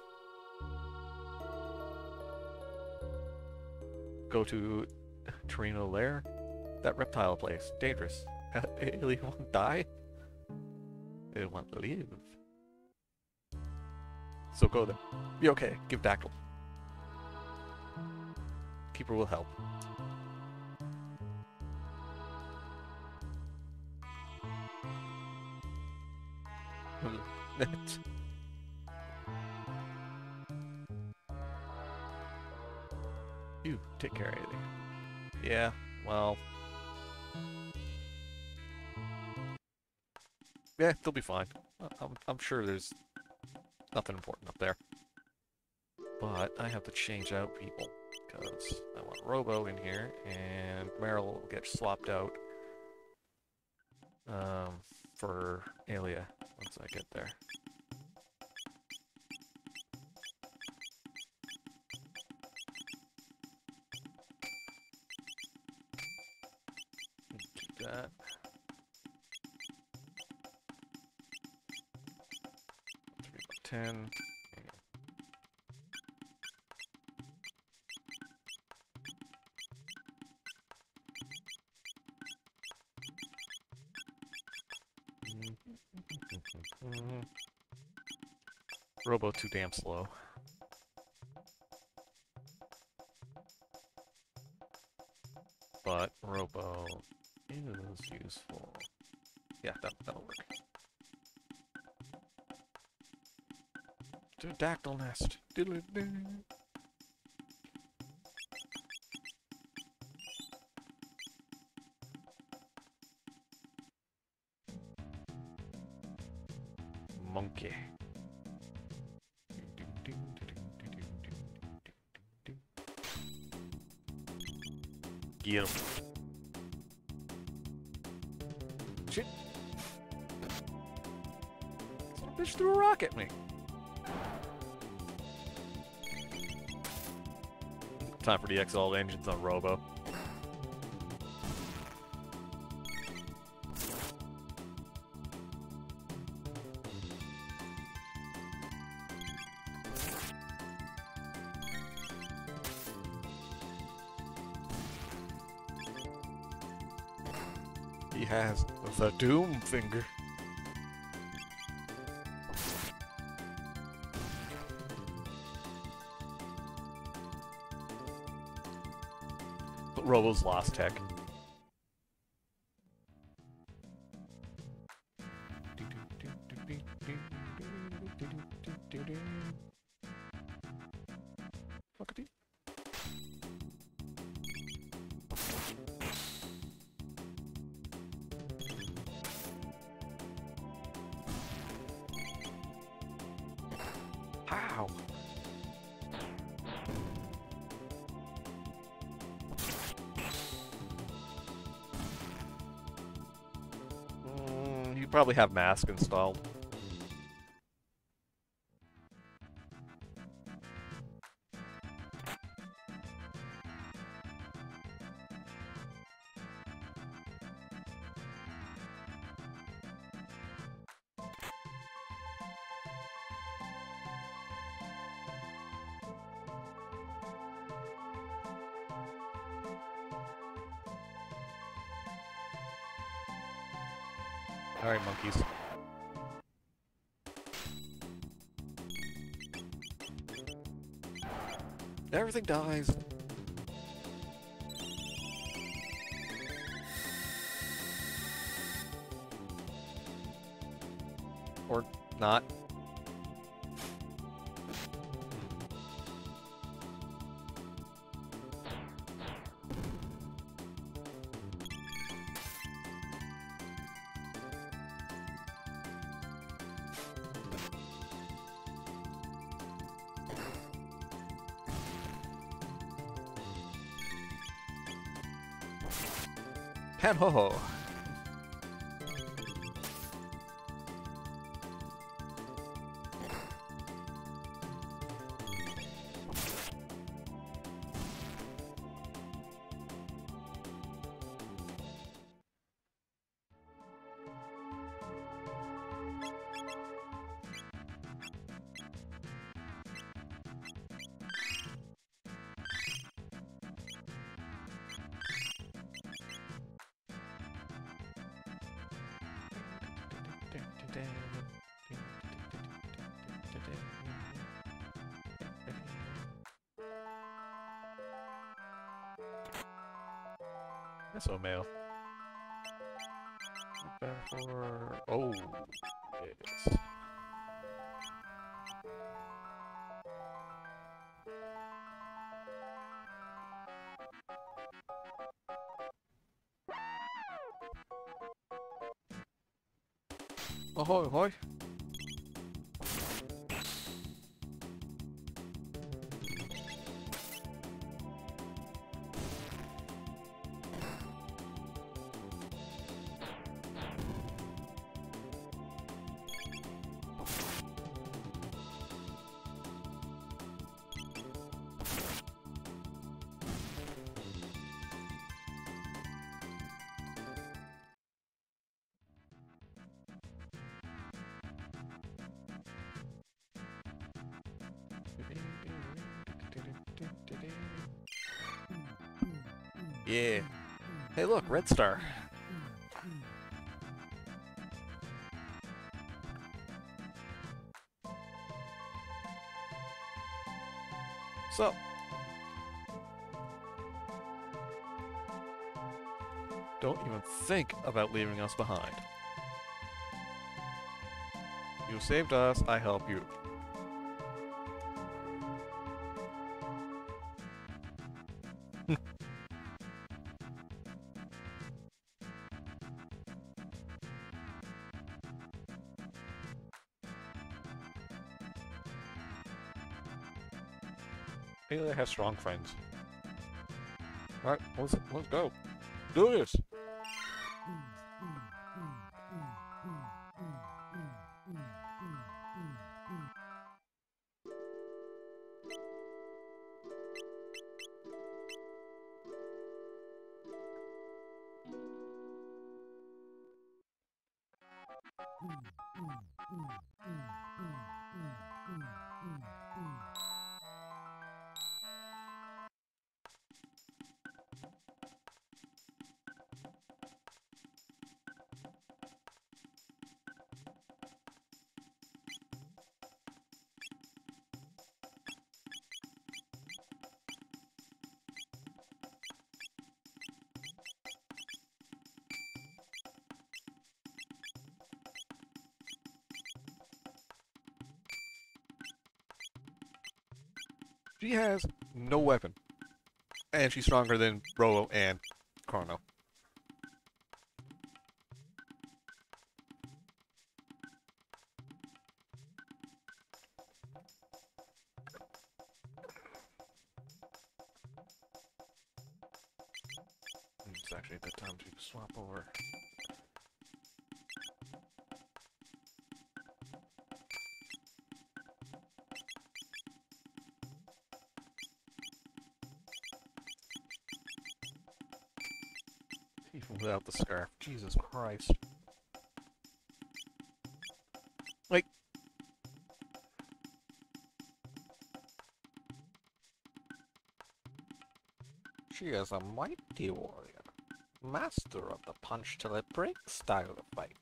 A: Go to Torino Lair. That reptile place. Dangerous. They won't die? They want to live. So go there. Be okay. Give Dactyl. Keeper will help. You take care of anything. Yeah, well, yeah, they'll be fine. I'm sure there's nothing important up there. But I have to change out people because I want Robo in here, and Meryl will get swapped out for Alia once I get there. Keep that. 3 by 10. Robo too damn slow. But Robo is useful. Yeah, that'll work. Pterodactyl nest. Monkey. Get him. Shit. Son of a bitch threw a rock at me. Time for the Exalt engines on Robo. He has the Doom Finger. But Robo's lost tech. Fuckity. How? You probably have Mask installed. Alright, monkeys. Everything dies. Or not. Pan-ho-ho. So mail. For oh, yes. Ahoy, ahoy. Yeah. Hey, look, Red Star. So, don't even think about leaving us behind. You saved us, I help you. Maybe they have strong friends. Alright, let's go. Do this! She has no weapon. And she's stronger than Rolo and Chrono. It's actually a good time to swap over. Even without the scarf. Jesus Christ. Like, she is a mighty warrior. Master of the punch till it breaks style of fighting.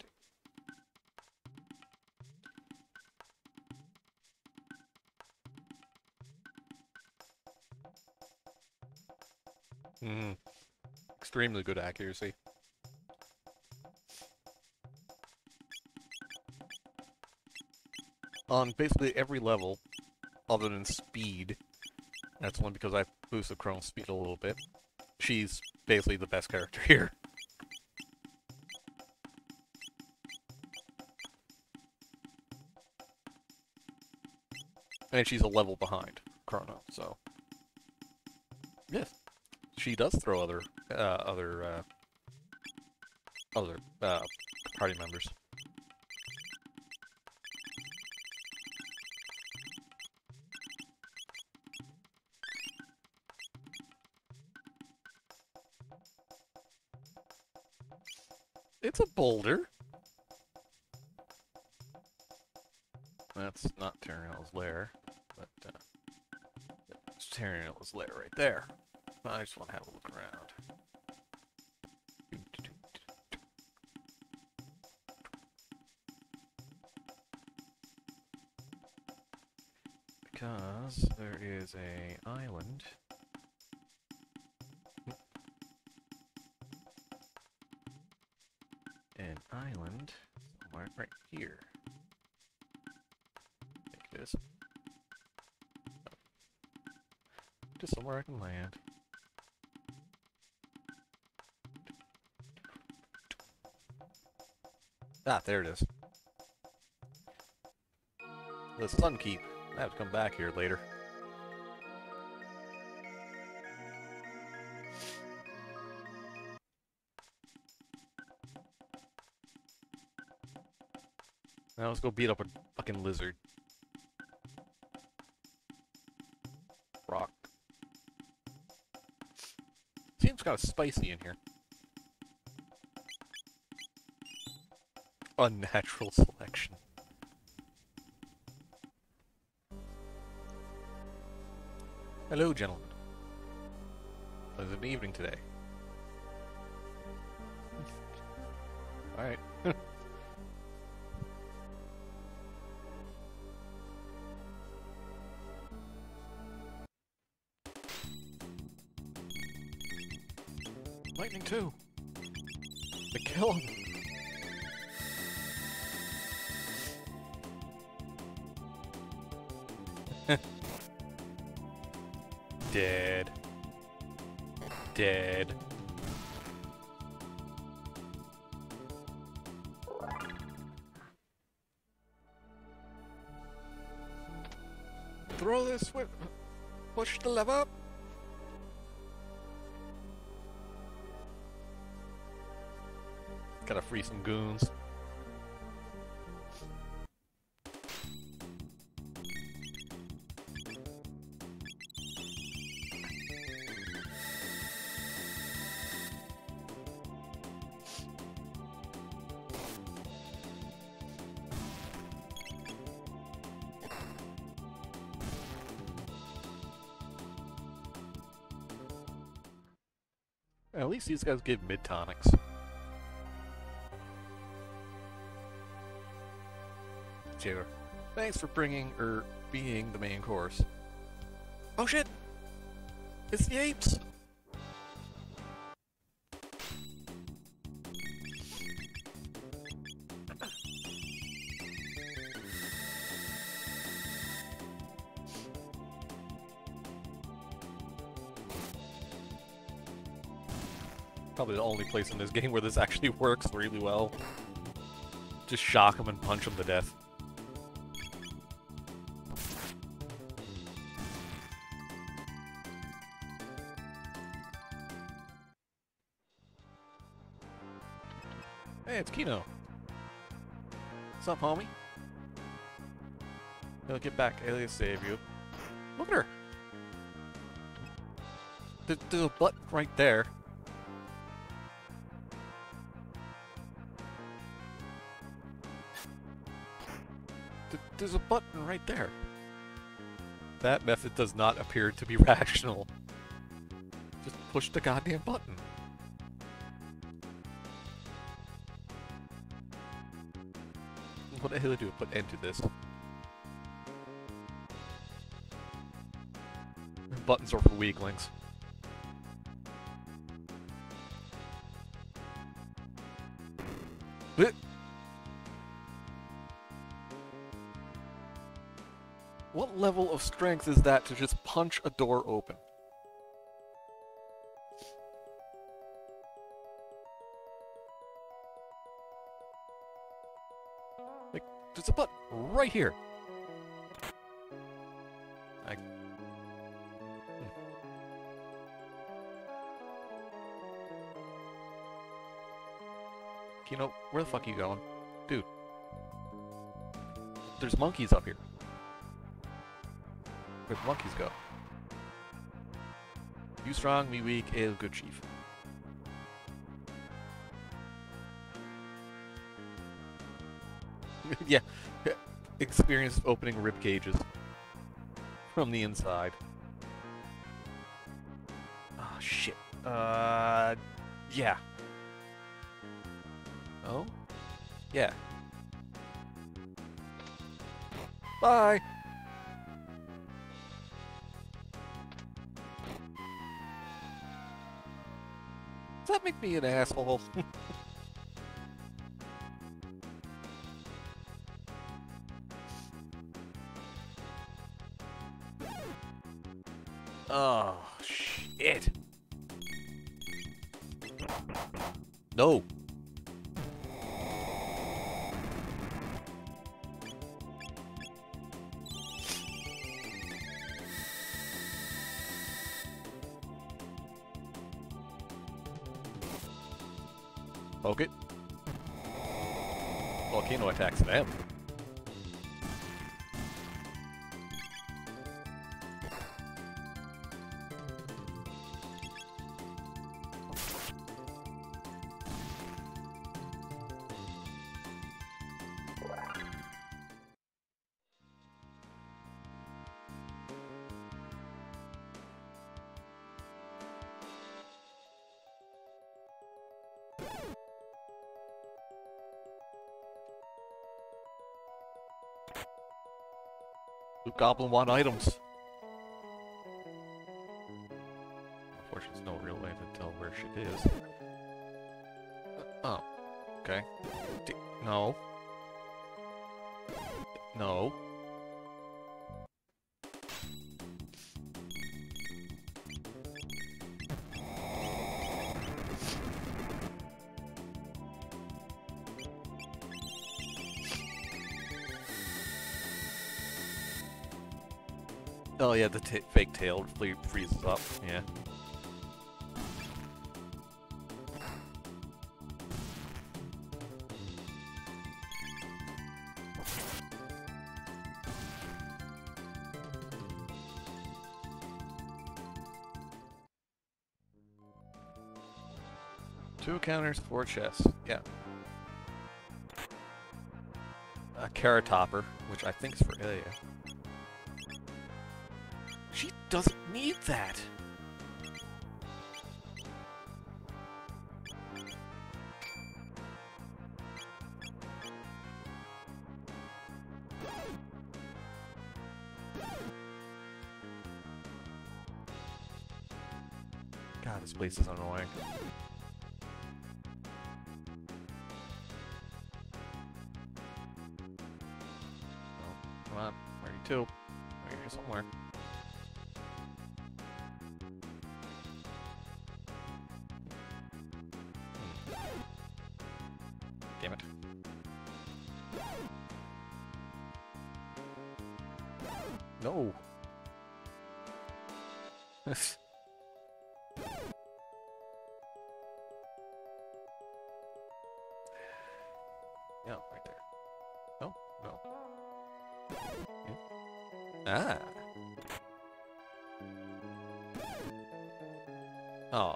A: Extremely good accuracy. On basically every level, other than speed, that's only because I boosted Chrono's speed a little bit, she's basically the best character here. And she's a level behind Chrono, so yes, she does throw other party members. It's a boulder. That's not Tyranel's lair, but it's Tyranel's lair right there. I just want to have a look around. Because there is a island. An island somewhere right here. I think it is. Just somewhere I can land. Ah, there it is. the Sun Keep. I have to come back here later. Now let's go beat up a fucking lizard. Rock. Seems kind of spicy in here. Unnatural selection. Hello, gentlemen. Pleasant evening today. Alright. Lightning too. They kill him. Dead. Dead. Throw this with... Push the lever. Gotta free some goons. At least these guys give mid-tonics. Jailer, thanks for being the main course. Oh shit! It's the apes! Probably the only place in this game where this actually works really well. Just shock them and punch them to death. Hey, it's Kino. What's up, homie? He'll get back. Alias save you. Look at her. There's a button right there. There's a button right there. That method does not appear to be rational. Just push the goddamn button. What the hell do I put end to this? Buttons are for weaklings. What level of strength is that to just punch a door open? Like, there's a button right here. You know, where the fuck are you going? Dude. There's monkeys up here. Where'd the monkeys go? You strong, me weak, ale good chief. Yeah. Experienced opening rib cages. From the inside. Oh, shit. Yeah. Oh? Yeah. Bye! Does that make me an asshole? Oh, shit. No. Poke it. Volcano attacks them. Blue Goblin want items. Unfortunately, there's no real way to tell where shit is. Oh, okay. No. No. Oh yeah, the fake tail freezes up. Yeah. Two counters, 4 chests. Yeah. A carrot topper, which I think is for Ilya. She doesn't need that! God, this place is annoying. Oh, come on. Where are you two? We're here somewhere. Damn it. No. Yeah, right there. No, no. Yeah. Ah. Oh.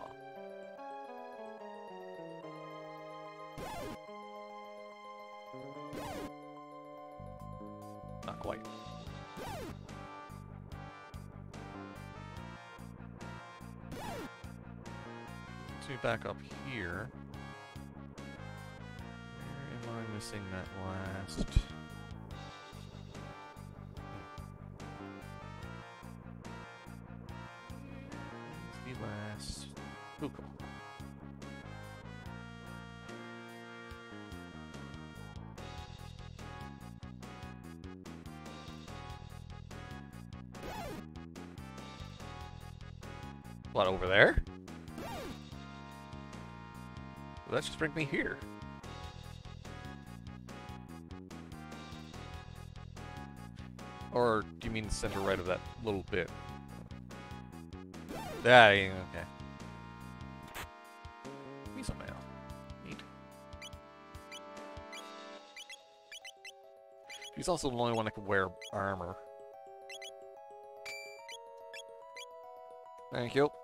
A: Not quite. Let's move back up here. Where am I missing that last? Where's the last? Ooh, cool. What, over there? Well, that just bring me here. Or do you mean the center right of that little bit? Yeah, yeah, okay. Give me some mail. Neat. He's also the only one that can wear armor. Thank you.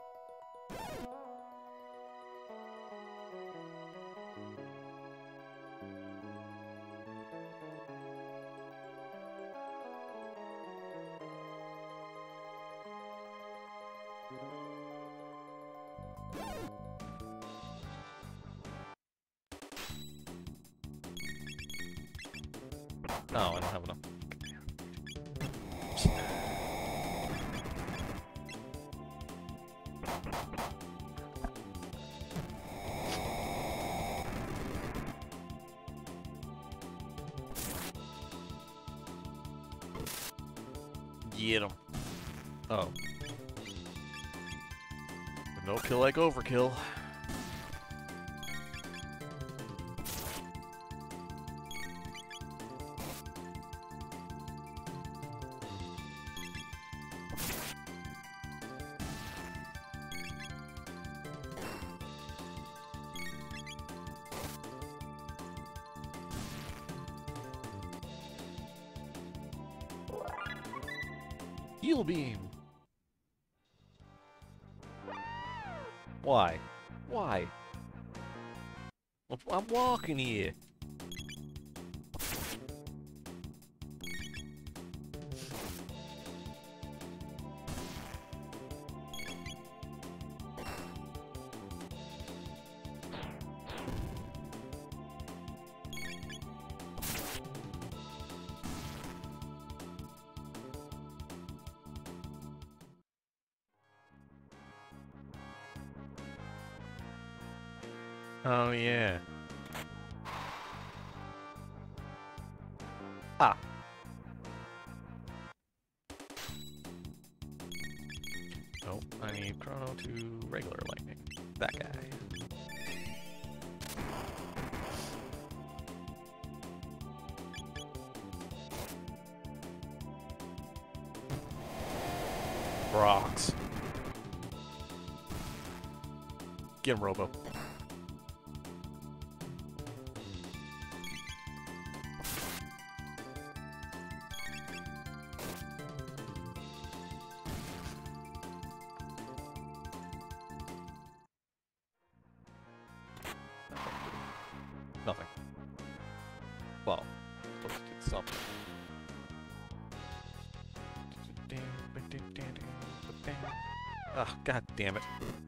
A: Oh, I don't have enough. Get him. Oh. No kill like overkill. Heal beam! Why? Why? I'm walking here. Oh yeah. Ah. Oh, I need Chrono to regular lightning. That guy. Rocks. Get him, Robo. Nothing. Well, supposed to do something. Ah, god damn it.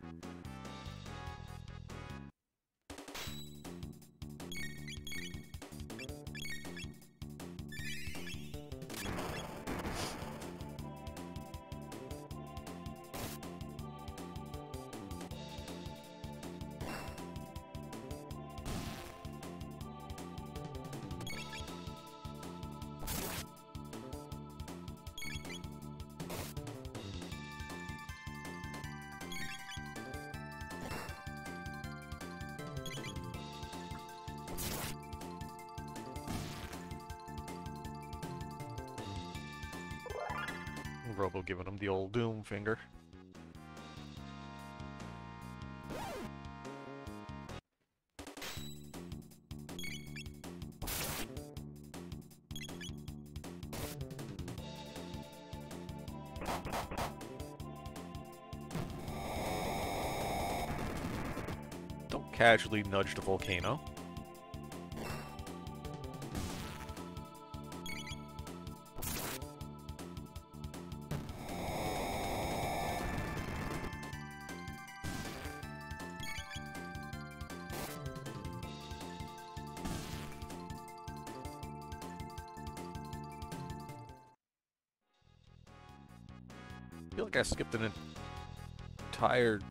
A: Robo giving him the old Doom finger. Don't casually nudge the volcano. I feel like I skipped an entire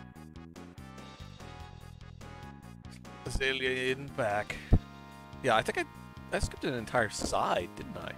A: Azalea in back. Yeah, I think I skipped an entire side, didn't I?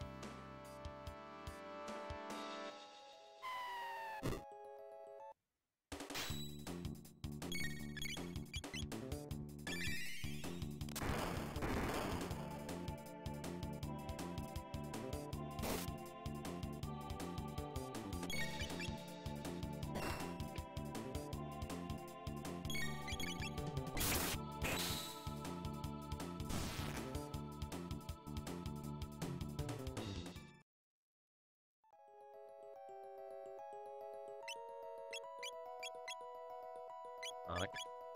A: Sonic.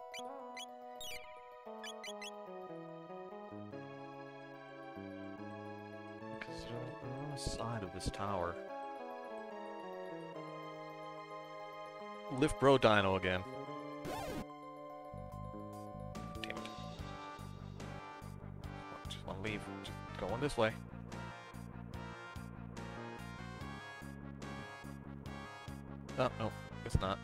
A: Because they're on the side of this tower. Lift Bro Dino again. Damn it. Just want to leave. Just going this way. Oh, no. It's not.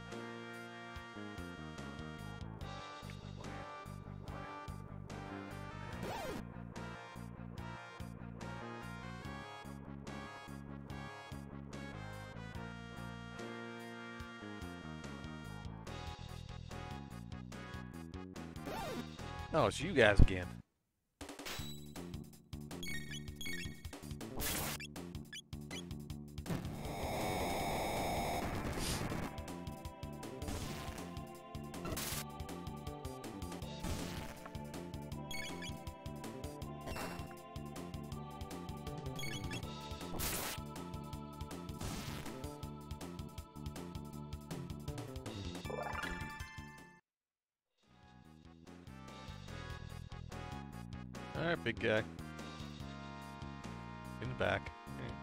A: Oh, it's you guys again. Alright, big guy. In the back.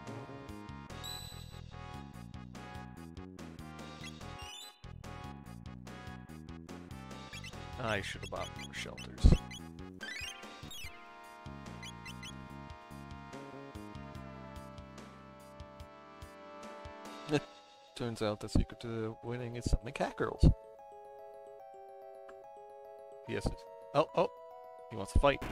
A: I should have bought more shelters. Turns out the secret to winning is summoning cat girls. Yes. Oh! He wants to fight.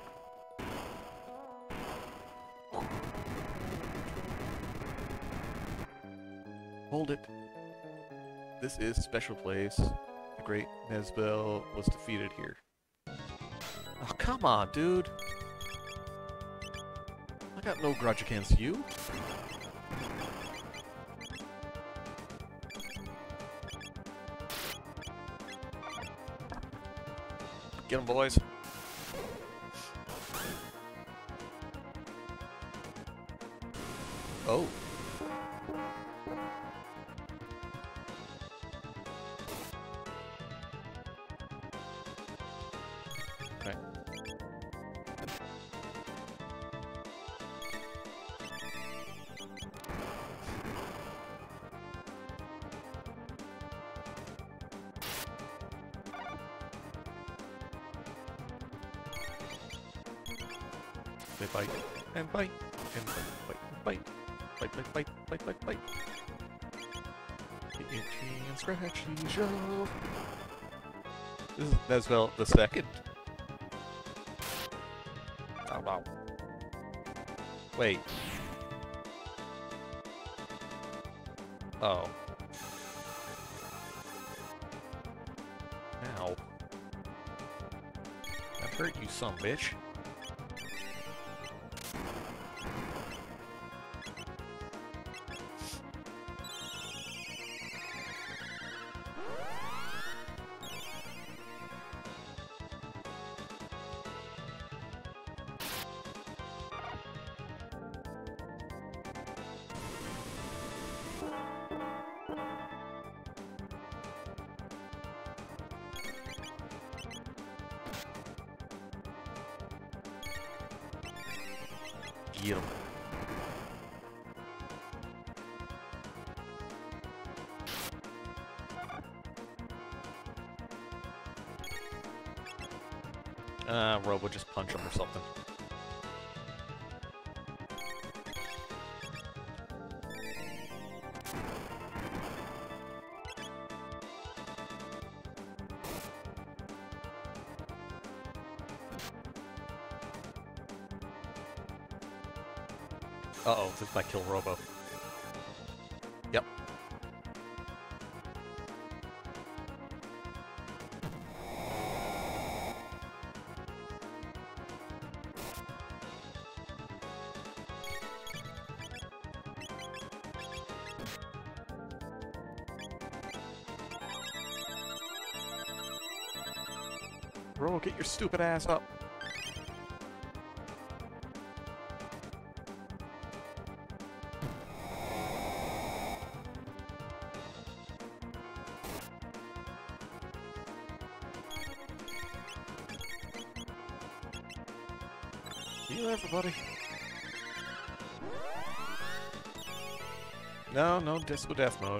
A: Hold it. This is a special place. The great Nezbel was defeated here. Oh, come on, dude. I got no grudge against you. Get 'em, boys. Oh. Okay. They bite and bite and bite and bite. Bite, bite, bite, bite, bite, bite. The itchy and scratchy show. This is Nezbel the second. Oh, wow. Wait. Oh. Ow. That hurt you, son of a bitch. Get 'em. Robo just punch him or something. Uh-oh, this might kill Robo. Yep. Robo, get your stupid ass up. Heal everybody. No disco death mode.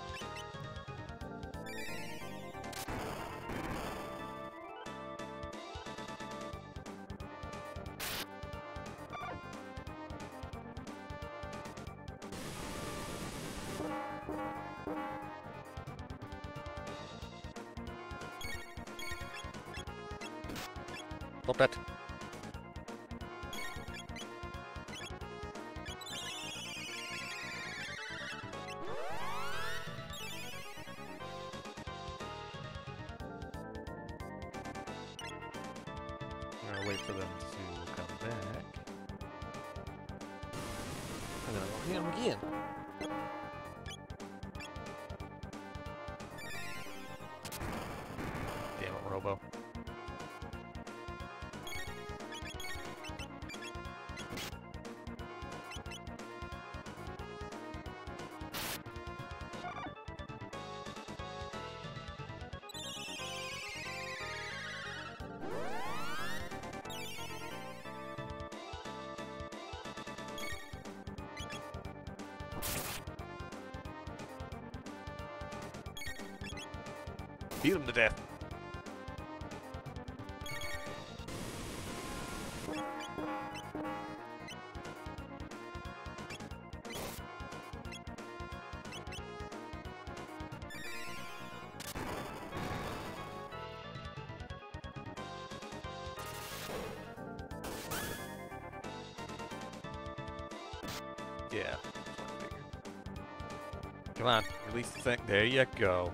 A: Stop that. I'll wait for them to come back. And then I'll hit them again. Damn it, Robo. Beat him to death. Yeah. Come on, release the thing. There you go.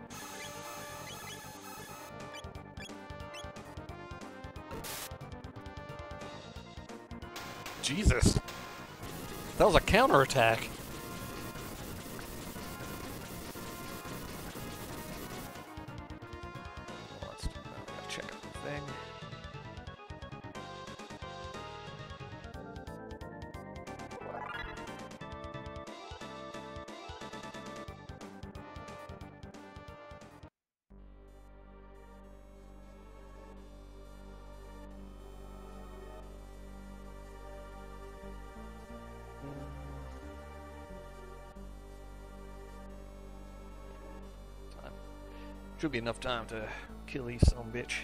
A: Jesus. That was a counterattack. Let's check out the thing. Should be enough time to kill these son bitch.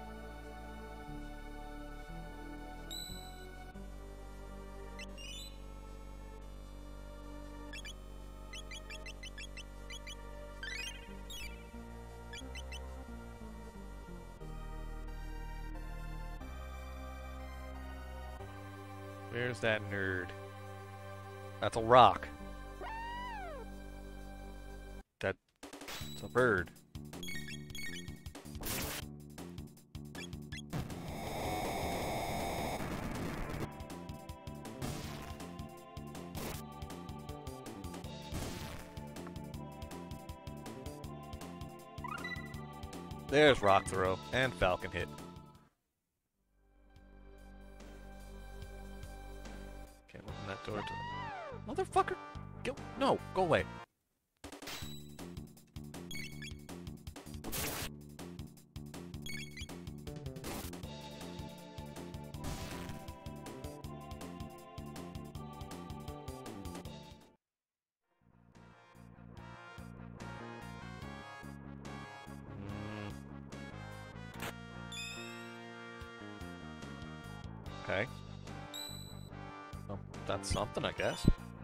A: Where's that nerd? That's a rock. That's a bird. There's rock throw and falcon hit. Can't open that door to the... Motherfucker! No, go away. Okay. Well, that's something, I guess.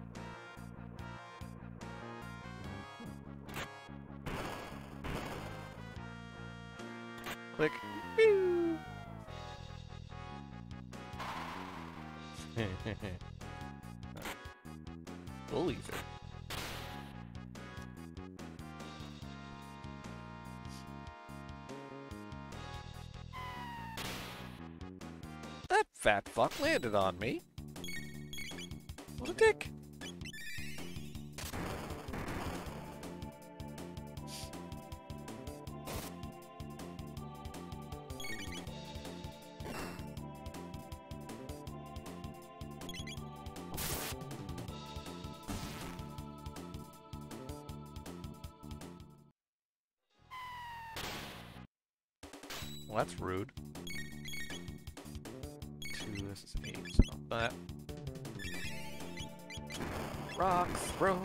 A: Click. Pew! Bullies it. That fat fuck landed on me. What a dick. Well, that's rude. 2, this is 8, so that. Rocks, bro.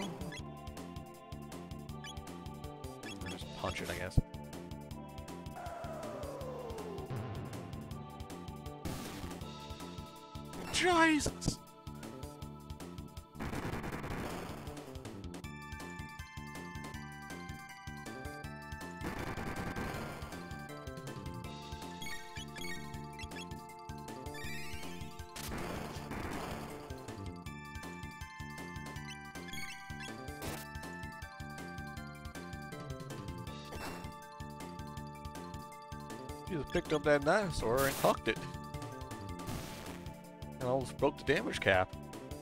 A: Just punch it, I guess. Jesus! You just picked up that dinosaur and hucked it. And almost broke the damage cap.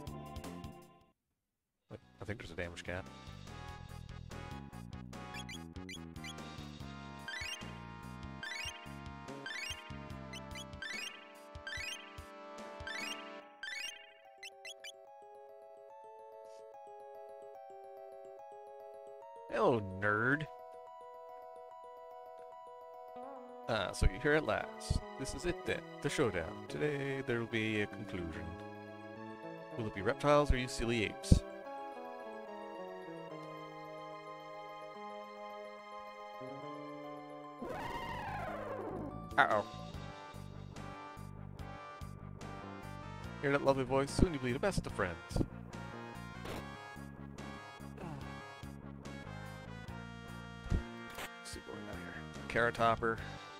A: I think there's a damage cap. Hello, nerd. So you're here at last. This is it then, the showdown. Today there will be a conclusion. Will it be reptiles or you silly apes? Uh-oh. Hear that lovely voice? Soon you'll be the best of friends. Let's see what we got here. Carrot Topper.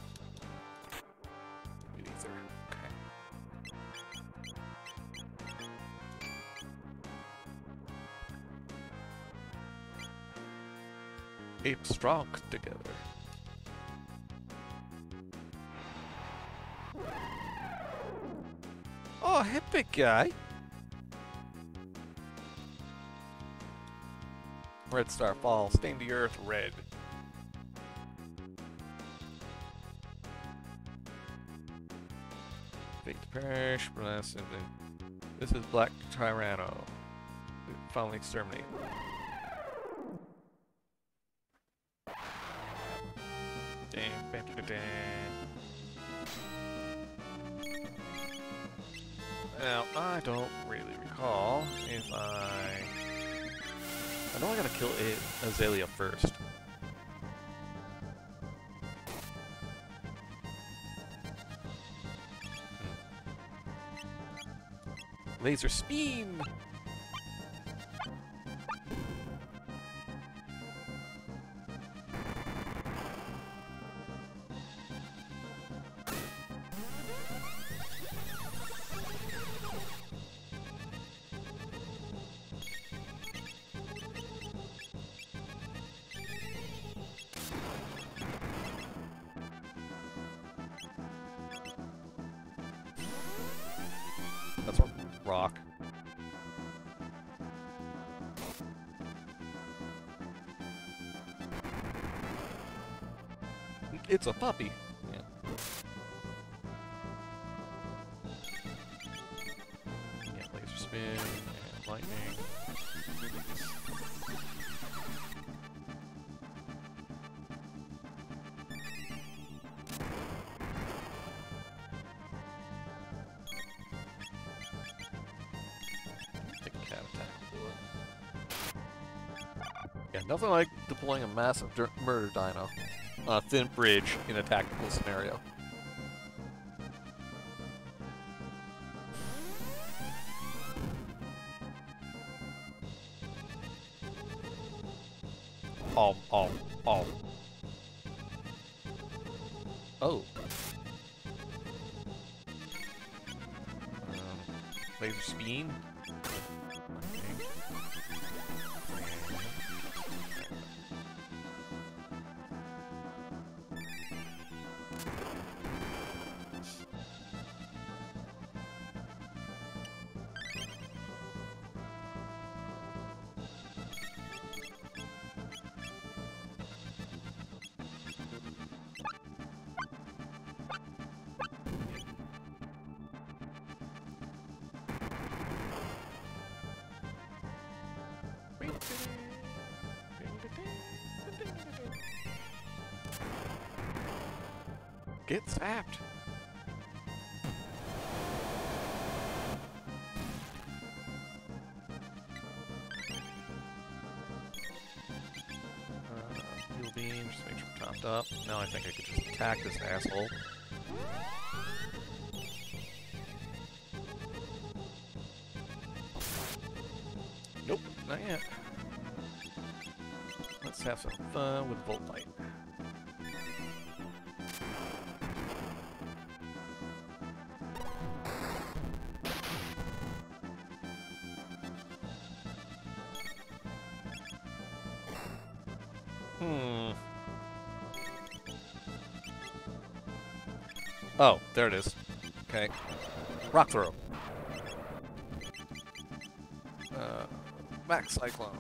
A: Weed Ether. Okay. Ape strong together. Oh, hey, big guy. Red Star Fall. Stain the earth red. Fate to perish. This is Black Tyranno. Finally exterminate. Damn. Now, I don't really recall if I know I gotta kill Azalea first. Laser Spin! That's a rock. It's a puppy. Yeah. Yeah, laser spin and lightning. Yeah, nothing like deploying a massive murder dino on a thin bridge in a tactical scenario. Oh. Oh. Laser Spin. Get zapped. Heal beam, just make sure I'm topped up. Now I think I could just attack this asshole. Nope, not yet. Let's have some fun with Volt Light. Oh, there it is. Okay. Rock throw. Max Cyclone.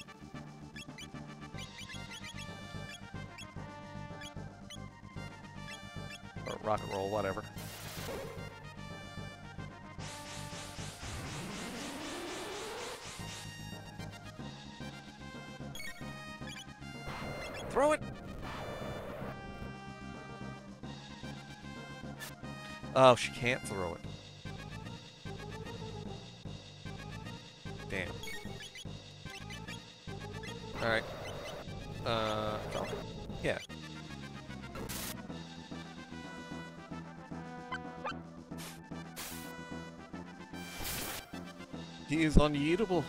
A: Or rock and roll, whatever. Throw it! Oh, she can't throw it. Damn. Alright. Falcon. Yeah. He is uneatable.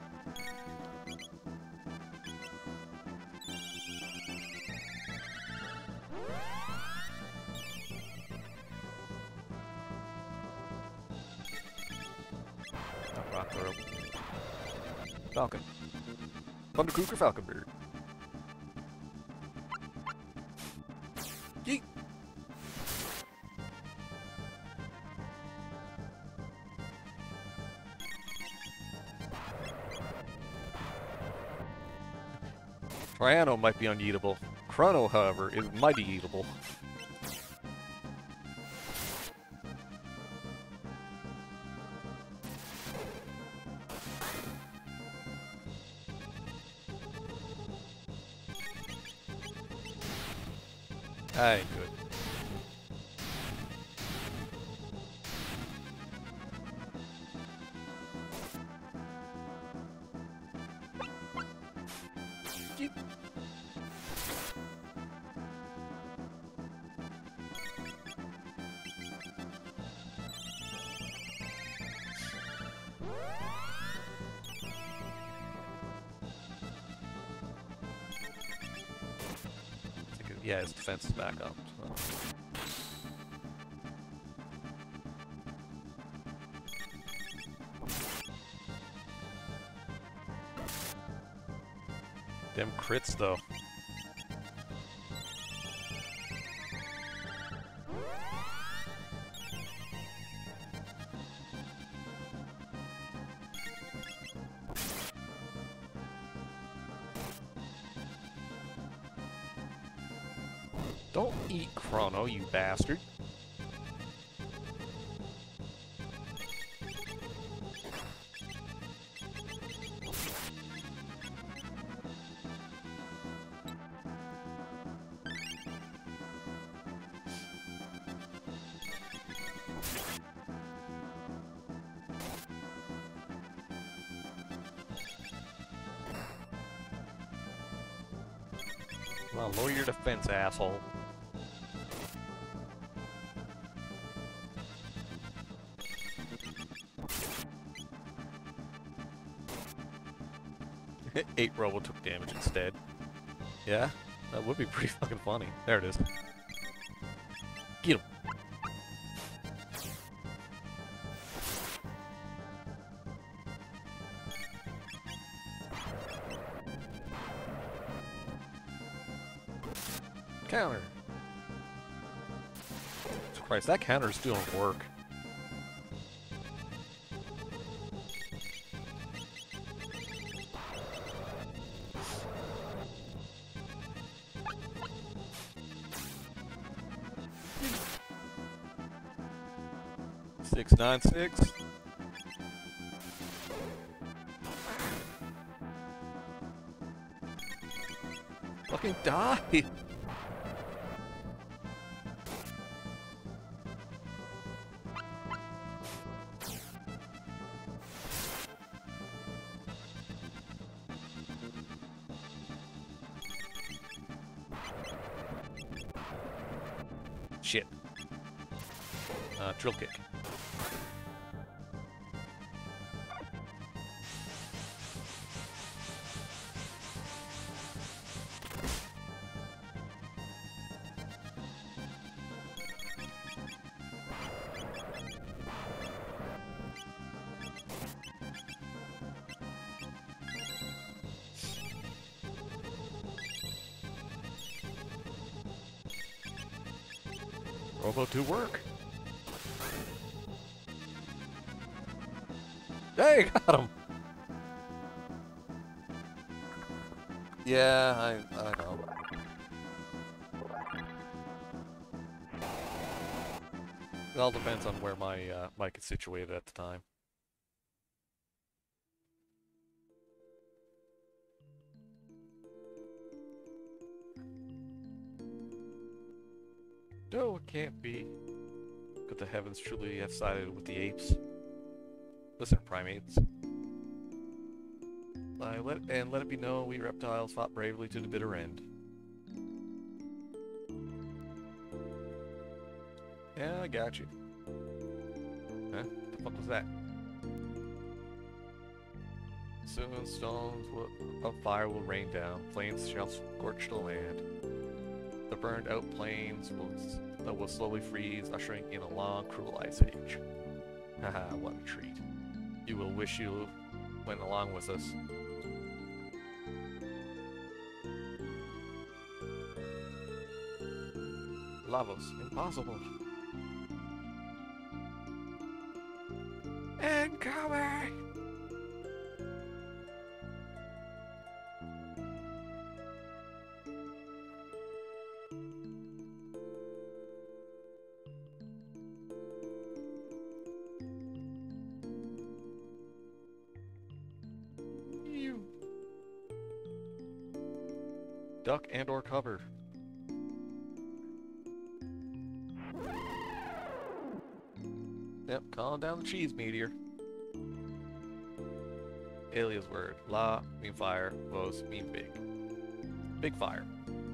A: Not rock throw. Falcon. Thundercooker Falconbird. Yeet! Triano might be uneatable. Chrono, however, is mighty eatable. That ain't good. Yeet. Yeah, his defense is back up. So. Them crits, though. Don't eat Chrono, you bastard. Come on, lower your defense, asshole. Eight Robo took damage instead. Yeah, that would be pretty fucking funny. There it is. Get him. Counter. Christ, that counter's doing work. Six, 9, 6. Fucking die! Shit. Drill kick. Robo to work. Hey, got him. Yeah, I know. It all depends on where my mic is situated at the time. No, it can't be. Could the heavens truly have sided with the apes? Listen, primates. Let it be known we reptiles fought bravely to the bitter end. Yeah, I got you. Huh? What the fuck was that? Soon of fire will rain down, flames shall scorch the land. The burned out plains will slowly freeze, ushering in a long, cruel ice age. Haha, what a treat. You will wish you went along with us. Lavos, impossible. Incoming! You. Duck and or cover. Yep, calm down the cheese meteor. Alias word. La mean fire, vos mean big. Big fire.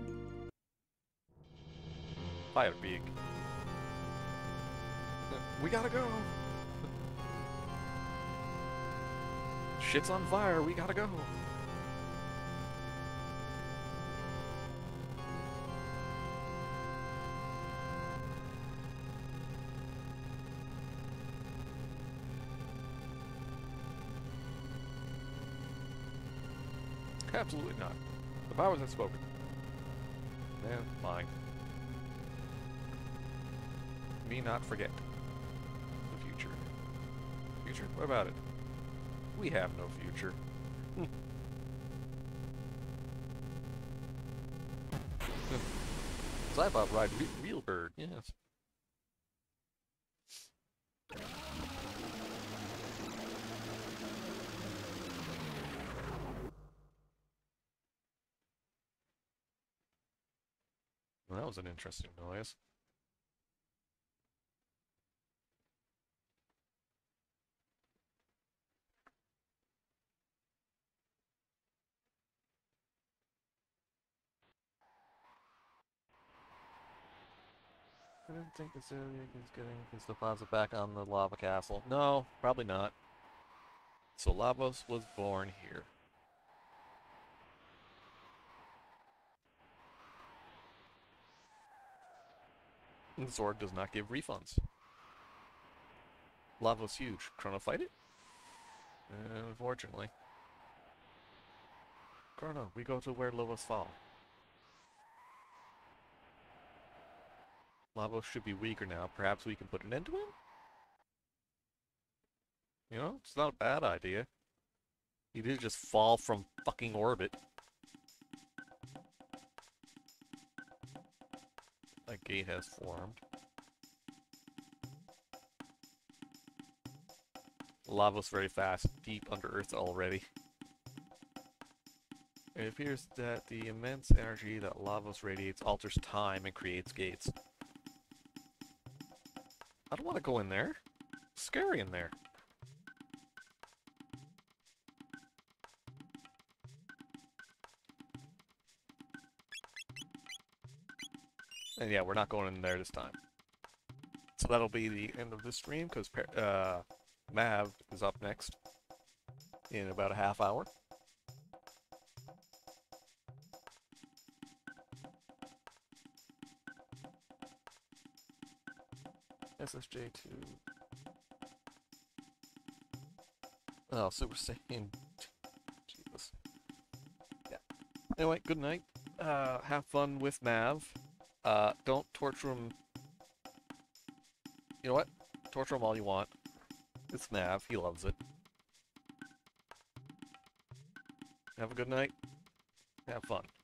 A: Fire big. We gotta go! Shit's on fire, we gotta go! Absolutely not. The powers have spoken. And fine. Me not forget. The future. Future? What about it? We have no future. I thought ride real bird, yes. Well, that was an interesting noise. I didn't think the Zodiac is getting his deposit back on the lava castle. No, probably not. So Lavos was born here. And Zorg does not give refunds. Lavos huge. Chrono fight it? Unfortunately. Chrono, we go to where Lavos fall. Lavos should be weaker now. Perhaps we can put an end to him? You know, it's not a bad idea. He did just fall from fucking orbit. A gate has formed. Lava's very fast, deep under Earth already. It appears that the immense energy that Lavos radiates alters time and creates gates. I don't want to go in there. It's scary in there. And yeah, we're not going in there this time. So that'll be the end of this stream, because Mav is up next in about a half hour. SSJ2. Oh, Super Saiyan. Jesus. Yeah. Anyway, good night. Have fun with Mav. Don't torture him. You know what? Torture him all you want. It's Mav. He loves it. Have a good night. Have fun.